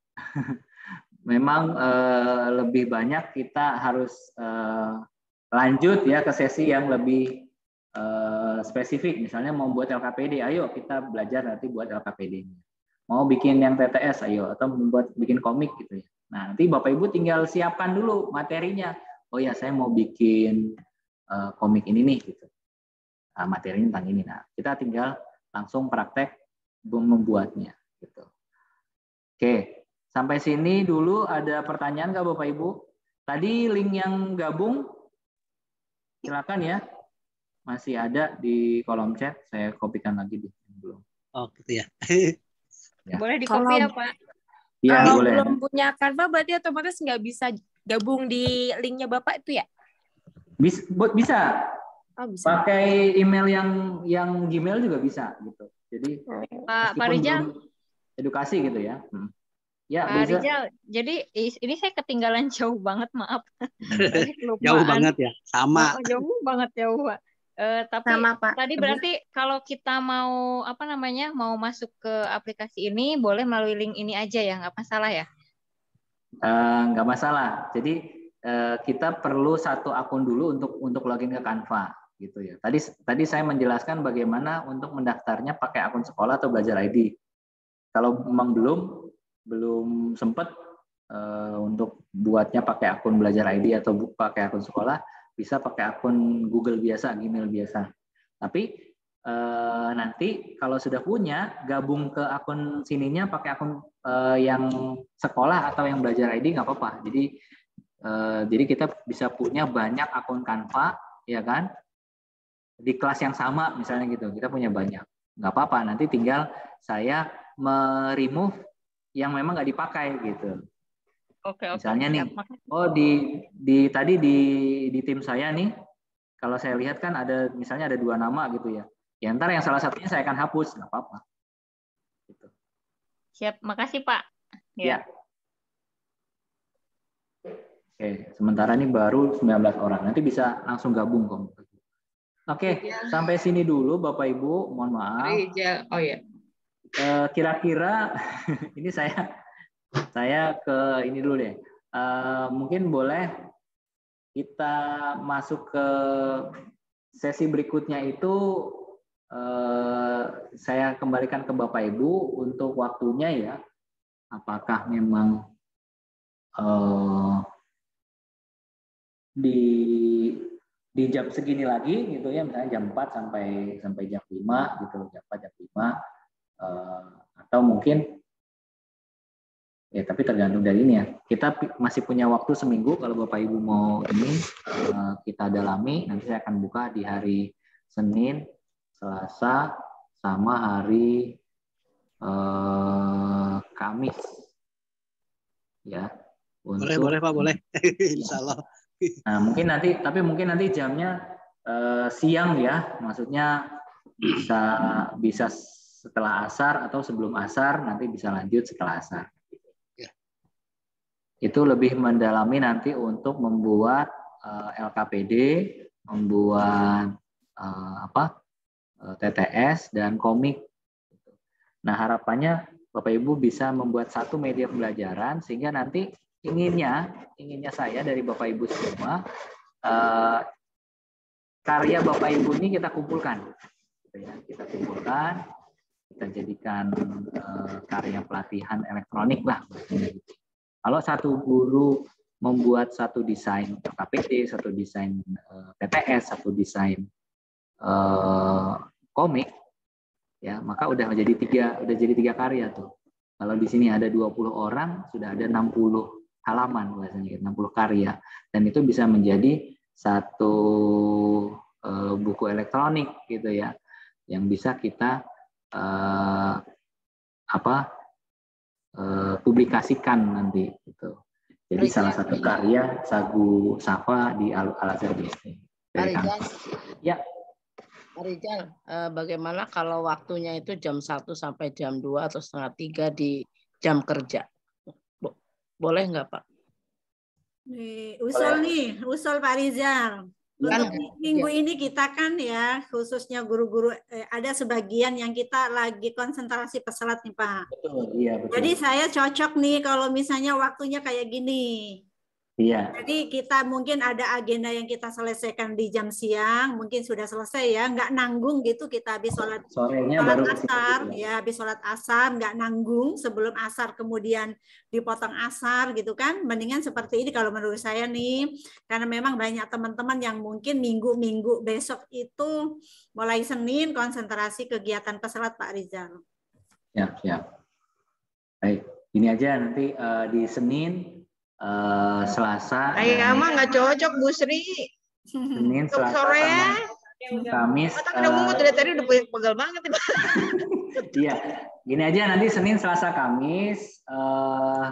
memang uh, lebih banyak kita harus uh, lanjut ya ke sesi yang lebih uh, spesifik. Misalnya mau buat L K P D, ayo kita belajar nanti buat L K P D-nya. Mau bikin yang T T S, ayo, atau membuat bikin komik gitu ya. Nah, nanti Bapak Ibu tinggal siapkan dulu materinya. Oh ya, saya mau bikin uh, komik ini nih, gitu. Nah, materinya tentang ini. Nah, kita tinggal langsung praktek membuatnya, gitu. Oke, sampai sini dulu ada pertanyaan nggak Bapak Ibu? Tadi link yang gabung, silakan ya. Masih ada di kolom chat. Saya kopikan lagi di belum. Oh, gitu ya. Ya. Boleh di copy ya, Pak? Ya, Kalau boleh. belum punya Canva berarti otomatis nggak bisa gabung di linknya Bapak itu ya? Bisa, bisa. Oh, bisa. Pakai email yang yang Gmail juga bisa gitu. Jadi Pak Pak Rijal, edukasi gitu ya. Hmm. Ya, Pak bisa. Rijal, jadi ini saya ketinggalan jauh banget, maaf. Jauh banget ya, sama. Oh, jauh banget jauh, Pak. Uh, tapi Sama, Pak. tadi berarti kalau kita mau apa namanya mau masuk ke aplikasi ini boleh melalui link ini aja ya, nggak masalah ya? Uh, nggak masalah. Jadi uh, kita perlu satu akun dulu untuk untuk login ke Canva gitu ya. Tadi tadi saya menjelaskan bagaimana untuk mendaftarnya pakai akun sekolah atau Belajar I D. Kalau memang belum belum sempat uh, untuk buatnya pakai akun Belajar I D atau pakai akun sekolah, bisa pakai akun Google biasa, Gmail biasa. Tapi eh, nanti kalau sudah punya, gabung ke akun sininya pakai akun eh, yang sekolah atau yang Belajar I D nggak apa-apa. Jadi eh, jadi kita bisa punya banyak akun Canva, ya kan? Di kelas yang sama misalnya gitu. Kita punya banyak, nggak apa-apa. Nanti tinggal saya me-remove yang memang nggak dipakai gitu. Oke, oke. Misalnya nih, oh di di tadi di di tim saya nih, kalau saya lihat kan ada misalnya ada dua nama gitu ya. Ya ntar yang salah satunya saya akan hapus, nggak apa-apa. Gitu. Siap, makasih Pak. Ya. Oke, sementara ini baru sembilan belas orang. Nanti bisa langsung gabung kok. Oke, ya. Sampai sini dulu Bapak Ibu, mohon maaf. Oh ya. Kira-kira ini saya Saya ke ini dulu deh. Uh, mungkin boleh kita masuk ke sesi berikutnya itu. Uh, saya kembalikan ke Bapak Ibu untuk waktunya ya. Apakah memang uh, di di jam segini lagi gitu ya, misalnya jam empat sampai sampai jam lima gitu, jam empat jam lima uh, atau mungkin ya, tapi tergantung dari ini ya. Kita masih punya waktu seminggu kalau Bapak Ibu mau ini kita dalami. Nanti saya akan buka di hari Senin, Selasa, sama hari eh, Kamis. Ya. Untuk, boleh, boleh Pak, boleh. Insya Allah. Nah, mungkin nanti, tapi mungkin nanti jamnya eh, siang ya. Maksudnya bisa bisa setelah asar atau sebelum asar. Nanti bisa lanjut setelah asar. Itu lebih mendalami nanti untuk membuat uh, L K P D, membuat uh, apa uh, T T S dan komik. Nah harapannya Bapak Ibu bisa membuat satu media pembelajaran sehingga nanti inginnya inginnya saya dari Bapak Ibu semua uh, karya Bapak Ibu ini kita kumpulkan, gitu ya. Kita kumpulkan, kita jadikan uh, karya pelatihan elektronik lah. Kalau satu guru membuat satu desain L K P D, satu desain uh, T T S, satu desain uh, komik, ya maka udah menjadi tiga udah jadi tiga karya tuh. Kalau di sini ada dua puluh orang, sudah ada enam puluh halaman bahasanya, enam puluh karya, dan itu bisa menjadi satu uh, buku elektronik gitu ya, yang bisa kita uh, apa uh, publikasikan nanti gitu. Jadi salah satu karya Sagu Safa di Al-Azhar B S D. Rizal, ya. Rizal, eh, bagaimana kalau waktunya itu jam satu sampai jam dua atau setengah tiga di jam kerja? Bo- Boleh nggak, Pak? Nih, usul nih, usul Pak Rizal. Kan Untuk minggu ini kita kan ya, khususnya guru-guru, eh, ada sebagian yang kita lagi konsentrasi pesalat nih Pak. Betul, iya betul. Jadi saya cocok nih kalau misalnya waktunya kayak gini. Iya. Jadi kita mungkin ada agenda yang kita selesaikan di jam siang, mungkin sudah selesai ya, nggak nanggung gitu kita habis sholat, Sorenya sholat baru asar, gitu. ya habis sholat asar, nggak nanggung sebelum asar kemudian dipotong asar gitu kan, mendingan seperti ini kalau menurut saya nih, karena memang banyak teman-teman yang mungkin minggu-minggu besok itu mulai Senin konsentrasi kegiatan pesalat Pak Rizal. Siap, siap. Baik, ini aja nanti uh, di Senin. Uh, Selasa, Saya mah nggak cocok Bu Sri. Senin, Untuk Selasa, sore ya. Kamis. Otak udah mumet dari tadi udah pegal banget. Iya, gini aja nanti Senin, Selasa, Kamis uh,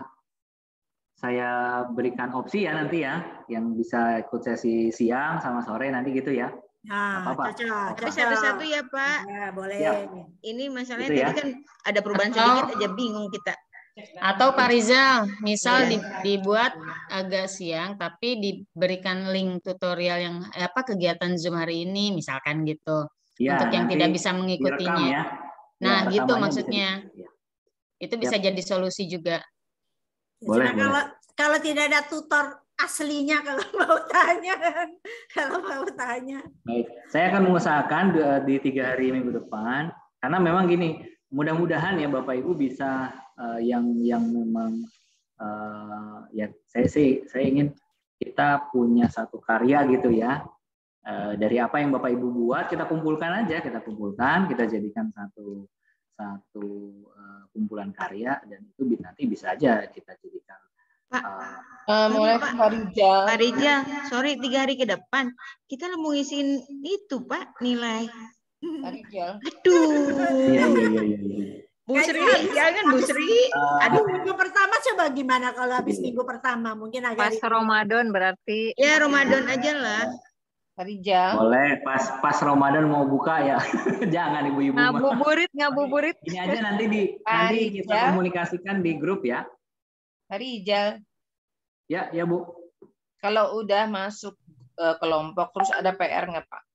saya berikan opsi ya nanti ya, yang bisa ikut sesi siang sama sore nanti gitu ya. Nah, apa, cocok. Tapi satu-satu ya Pak. Ya, boleh. Ya. Ini masalahnya Gitu ya. tadi kan ada perubahan sedikit aja bingung kita. Atau Pak Rizal, misal Iya. di- dibuat agak siang, tapi diberikan link tutorial yang eh, apa kegiatan Zoom hari ini, misalkan gitu, Ya, untuk yang nanti tidak bisa direkam mengikutinya. ya. Nah, Ya, gitu rekamannya maksudnya. bisa di- ya. Itu bisa jadi solusi juga. Boleh, Cuma boleh. kalau kalau tidak ada tutor aslinya kalau mau tanya, kalau mau tanya. Baik, saya akan mengusahakan di, di tiga hari minggu depan, karena memang gini, mudah-mudahan ya Bapak Ibu bisa uh, yang yang memang uh, ya saya sih saya ingin kita punya satu karya gitu ya, uh, dari apa yang Bapak Ibu buat kita kumpulkan aja, kita kumpulkan, kita jadikan satu satu uh, kumpulan karya, dan itu bi- nanti bisa aja kita jadikan. Uh, Uh, mulai Pak, Pak Rizal. Pak Rizal, sorry tiga hari ke depan kita mau ngisiin itu Pak nilai. Pak Rizal. Aduh. iya, iya, iya, iya, iya. Bu Sri, jangan Bu Sri. Aduh, minggu pertama coba gimana kalau habis minggu pertama? Mungkin agak Pas Ramadan berarti. Ya Ramadan aja lah. Pak Rizal. Boleh, pas pas Ramadan mau buka ya, jangan ibu-ibu. mah. Ngabuburit, ngabuburit. Ini aja nanti di Pak nanti kita Rizal. komunikasikan di grup ya. Pak Rizal, Ya, ya Bu. kalau udah masuk eh, kelompok terus ada P R nggak Pak?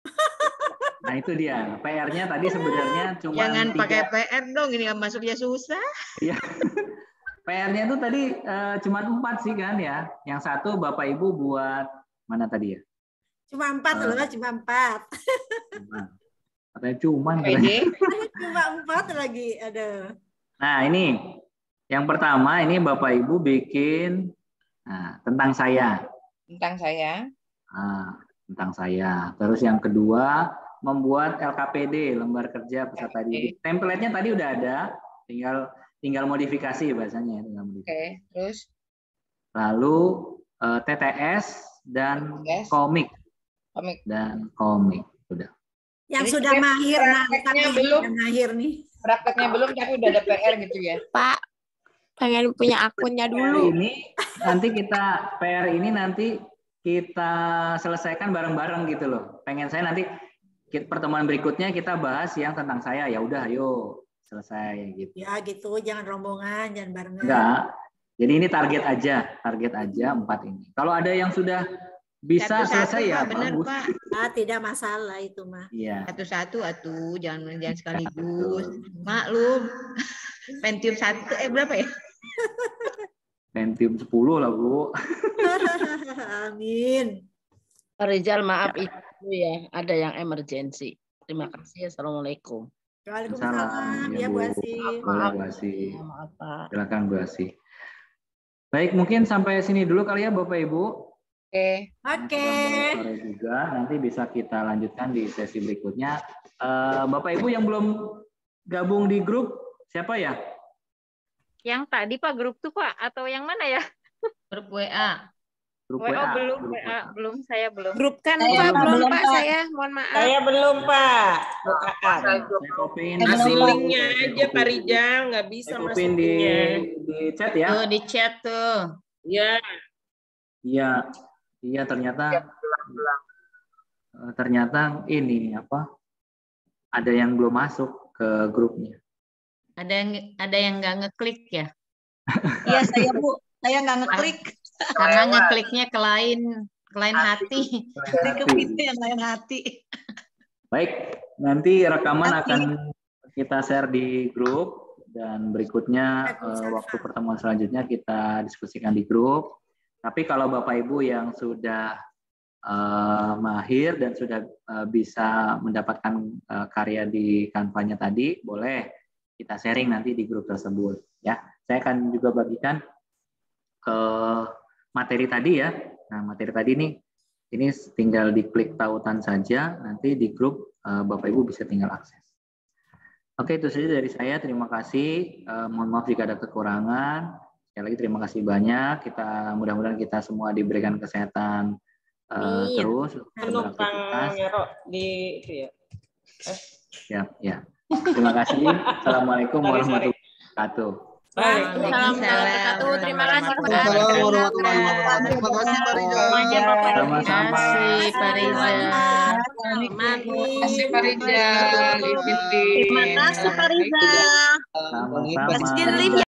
Nah itu dia. P R-nya tadi sebenarnya cuma Jangan tiga. pakai P R dong, ini masuknya susah. Iya. P R-nya itu tadi eh, cuma empat sih kan ya. Yang satu Bapak Ibu buat mana tadi ya? Cuma empat loh, cuma empat. Nah, katanya cuman. P D. katanya. Cuma empat lagi, aduh. Nah ini yang pertama ini Bapak Ibu bikin nah, tentang saya. Tentang saya. Nah, tentang saya. Terus yang kedua membuat L K P D, lembar kerja peserta didik. Template-nya tadi udah ada, tinggal tinggal modifikasi bahasanya. Tinggal Oke, modifikasi. terus Lalu eh, T T S dan komik komik. dan komik udah. Yang Jadi sudah saya mahir, nah, prakteknya tapi belum. yang mahir nih. Prakteknya belum, tapi udah ada P R gitu ya. Pak, pengen punya akunnya P R dulu. ini nanti kita P R ini nanti kita selesaikan bareng-bareng gitu loh. Pengen saya nanti kita- pertemuan berikutnya kita bahas yang tentang saya. Ya udah, ayo selesai gitu. Ya gitu, jangan rombongan, jangan barengan. Enggak. Jadi ini target aja, target aja empat ini. Kalau ada yang sudah bisa Satu-satu, selesai ya Pak, benar, bagus. Pak. Ah, tidak masalah itu mah. Iya. Satu-satu atuh, jangan jangan sekaligus. Maklum. Pentium satu eh berapa ya? Pentium sepuluh lah Bu. Amin. Pak Rizal, maaf itu ya, ada yang emergensi. Terima kasih. Assalamualaikum. Waalaikumsalam, Ya, ya Bu Bu. Asi. Boleh Bu Asi. Maaf Pak. Silakan Bu Asi. Baik, mungkin sampai sini dulu kali ya Bapak Ibu. Oke. Oke. Sore juga, nanti bisa kita lanjutkan di sesi berikutnya. Uh, Bapak Ibu yang belum gabung di grup siapa ya? Yang tadi Pak grup tuh Pak atau yang mana ya? Grup W A. Grup W A W A. belum Grup W A belum saya belum. Grup kan Saya Pak, belum belum, Pak Pak. saya, mohon maaf. Saya belum, Pak. Bukaan. Saya kopiin Kasih dulu. linknya aja Pak Rijal, nggak bisa Saya kopiin di, masukinnya. di chat ya. Tuh di chat tuh. Ya. Iya, iya ternyata eh, ternyata ini apa? Ada yang belum masuk ke grupnya. Ada yang ada yang nggak ngeklik ya? Iya saya Bu, saya nggak ngeklik. Karena ngekliknya ke lain ke lain hati. Klik ke pintu yang lain hati. Baik, nanti rekaman akan kita share di grup dan berikutnya eh, waktu pertemuan selanjutnya kita diskusikan di grup. Tapi kalau Bapak Ibu yang sudah uh, mahir dan sudah uh, bisa mendapatkan uh, karya di Canva-nya tadi, boleh kita sharing nanti di grup tersebut. Ya, saya akan juga bagikan ke materi tadi ya. Nah, materi tadi ini ini tinggal diklik tautan saja, nanti di grup uh, Bapak Ibu bisa tinggal akses. Oke, itu saja dari saya. Terima kasih. Uh, mohon maaf jika ada kekurangan. Sekali lagi terima kasih banyak. Kita mudah-mudahan kita semua diberikan kesehatan uh, Iya. terus Penumpang beraktivitas. ngerok di itu ya. Eh. Ya, ya. Terima kasih. Assalamualaikum warahmatullahi wabarakatuh. Waalaikumsalam warahmatullahi wabarakatuh. Terima kasih Pak. Waalaikumsalam warahmatullahi wabarakatuh. Terima kasih Pak Rijal. Sama-sama. Kasih Pak Rizal. Terima kasih Pak Rijal. Terima kasih Pak Rizal. Sama-sama. Izin live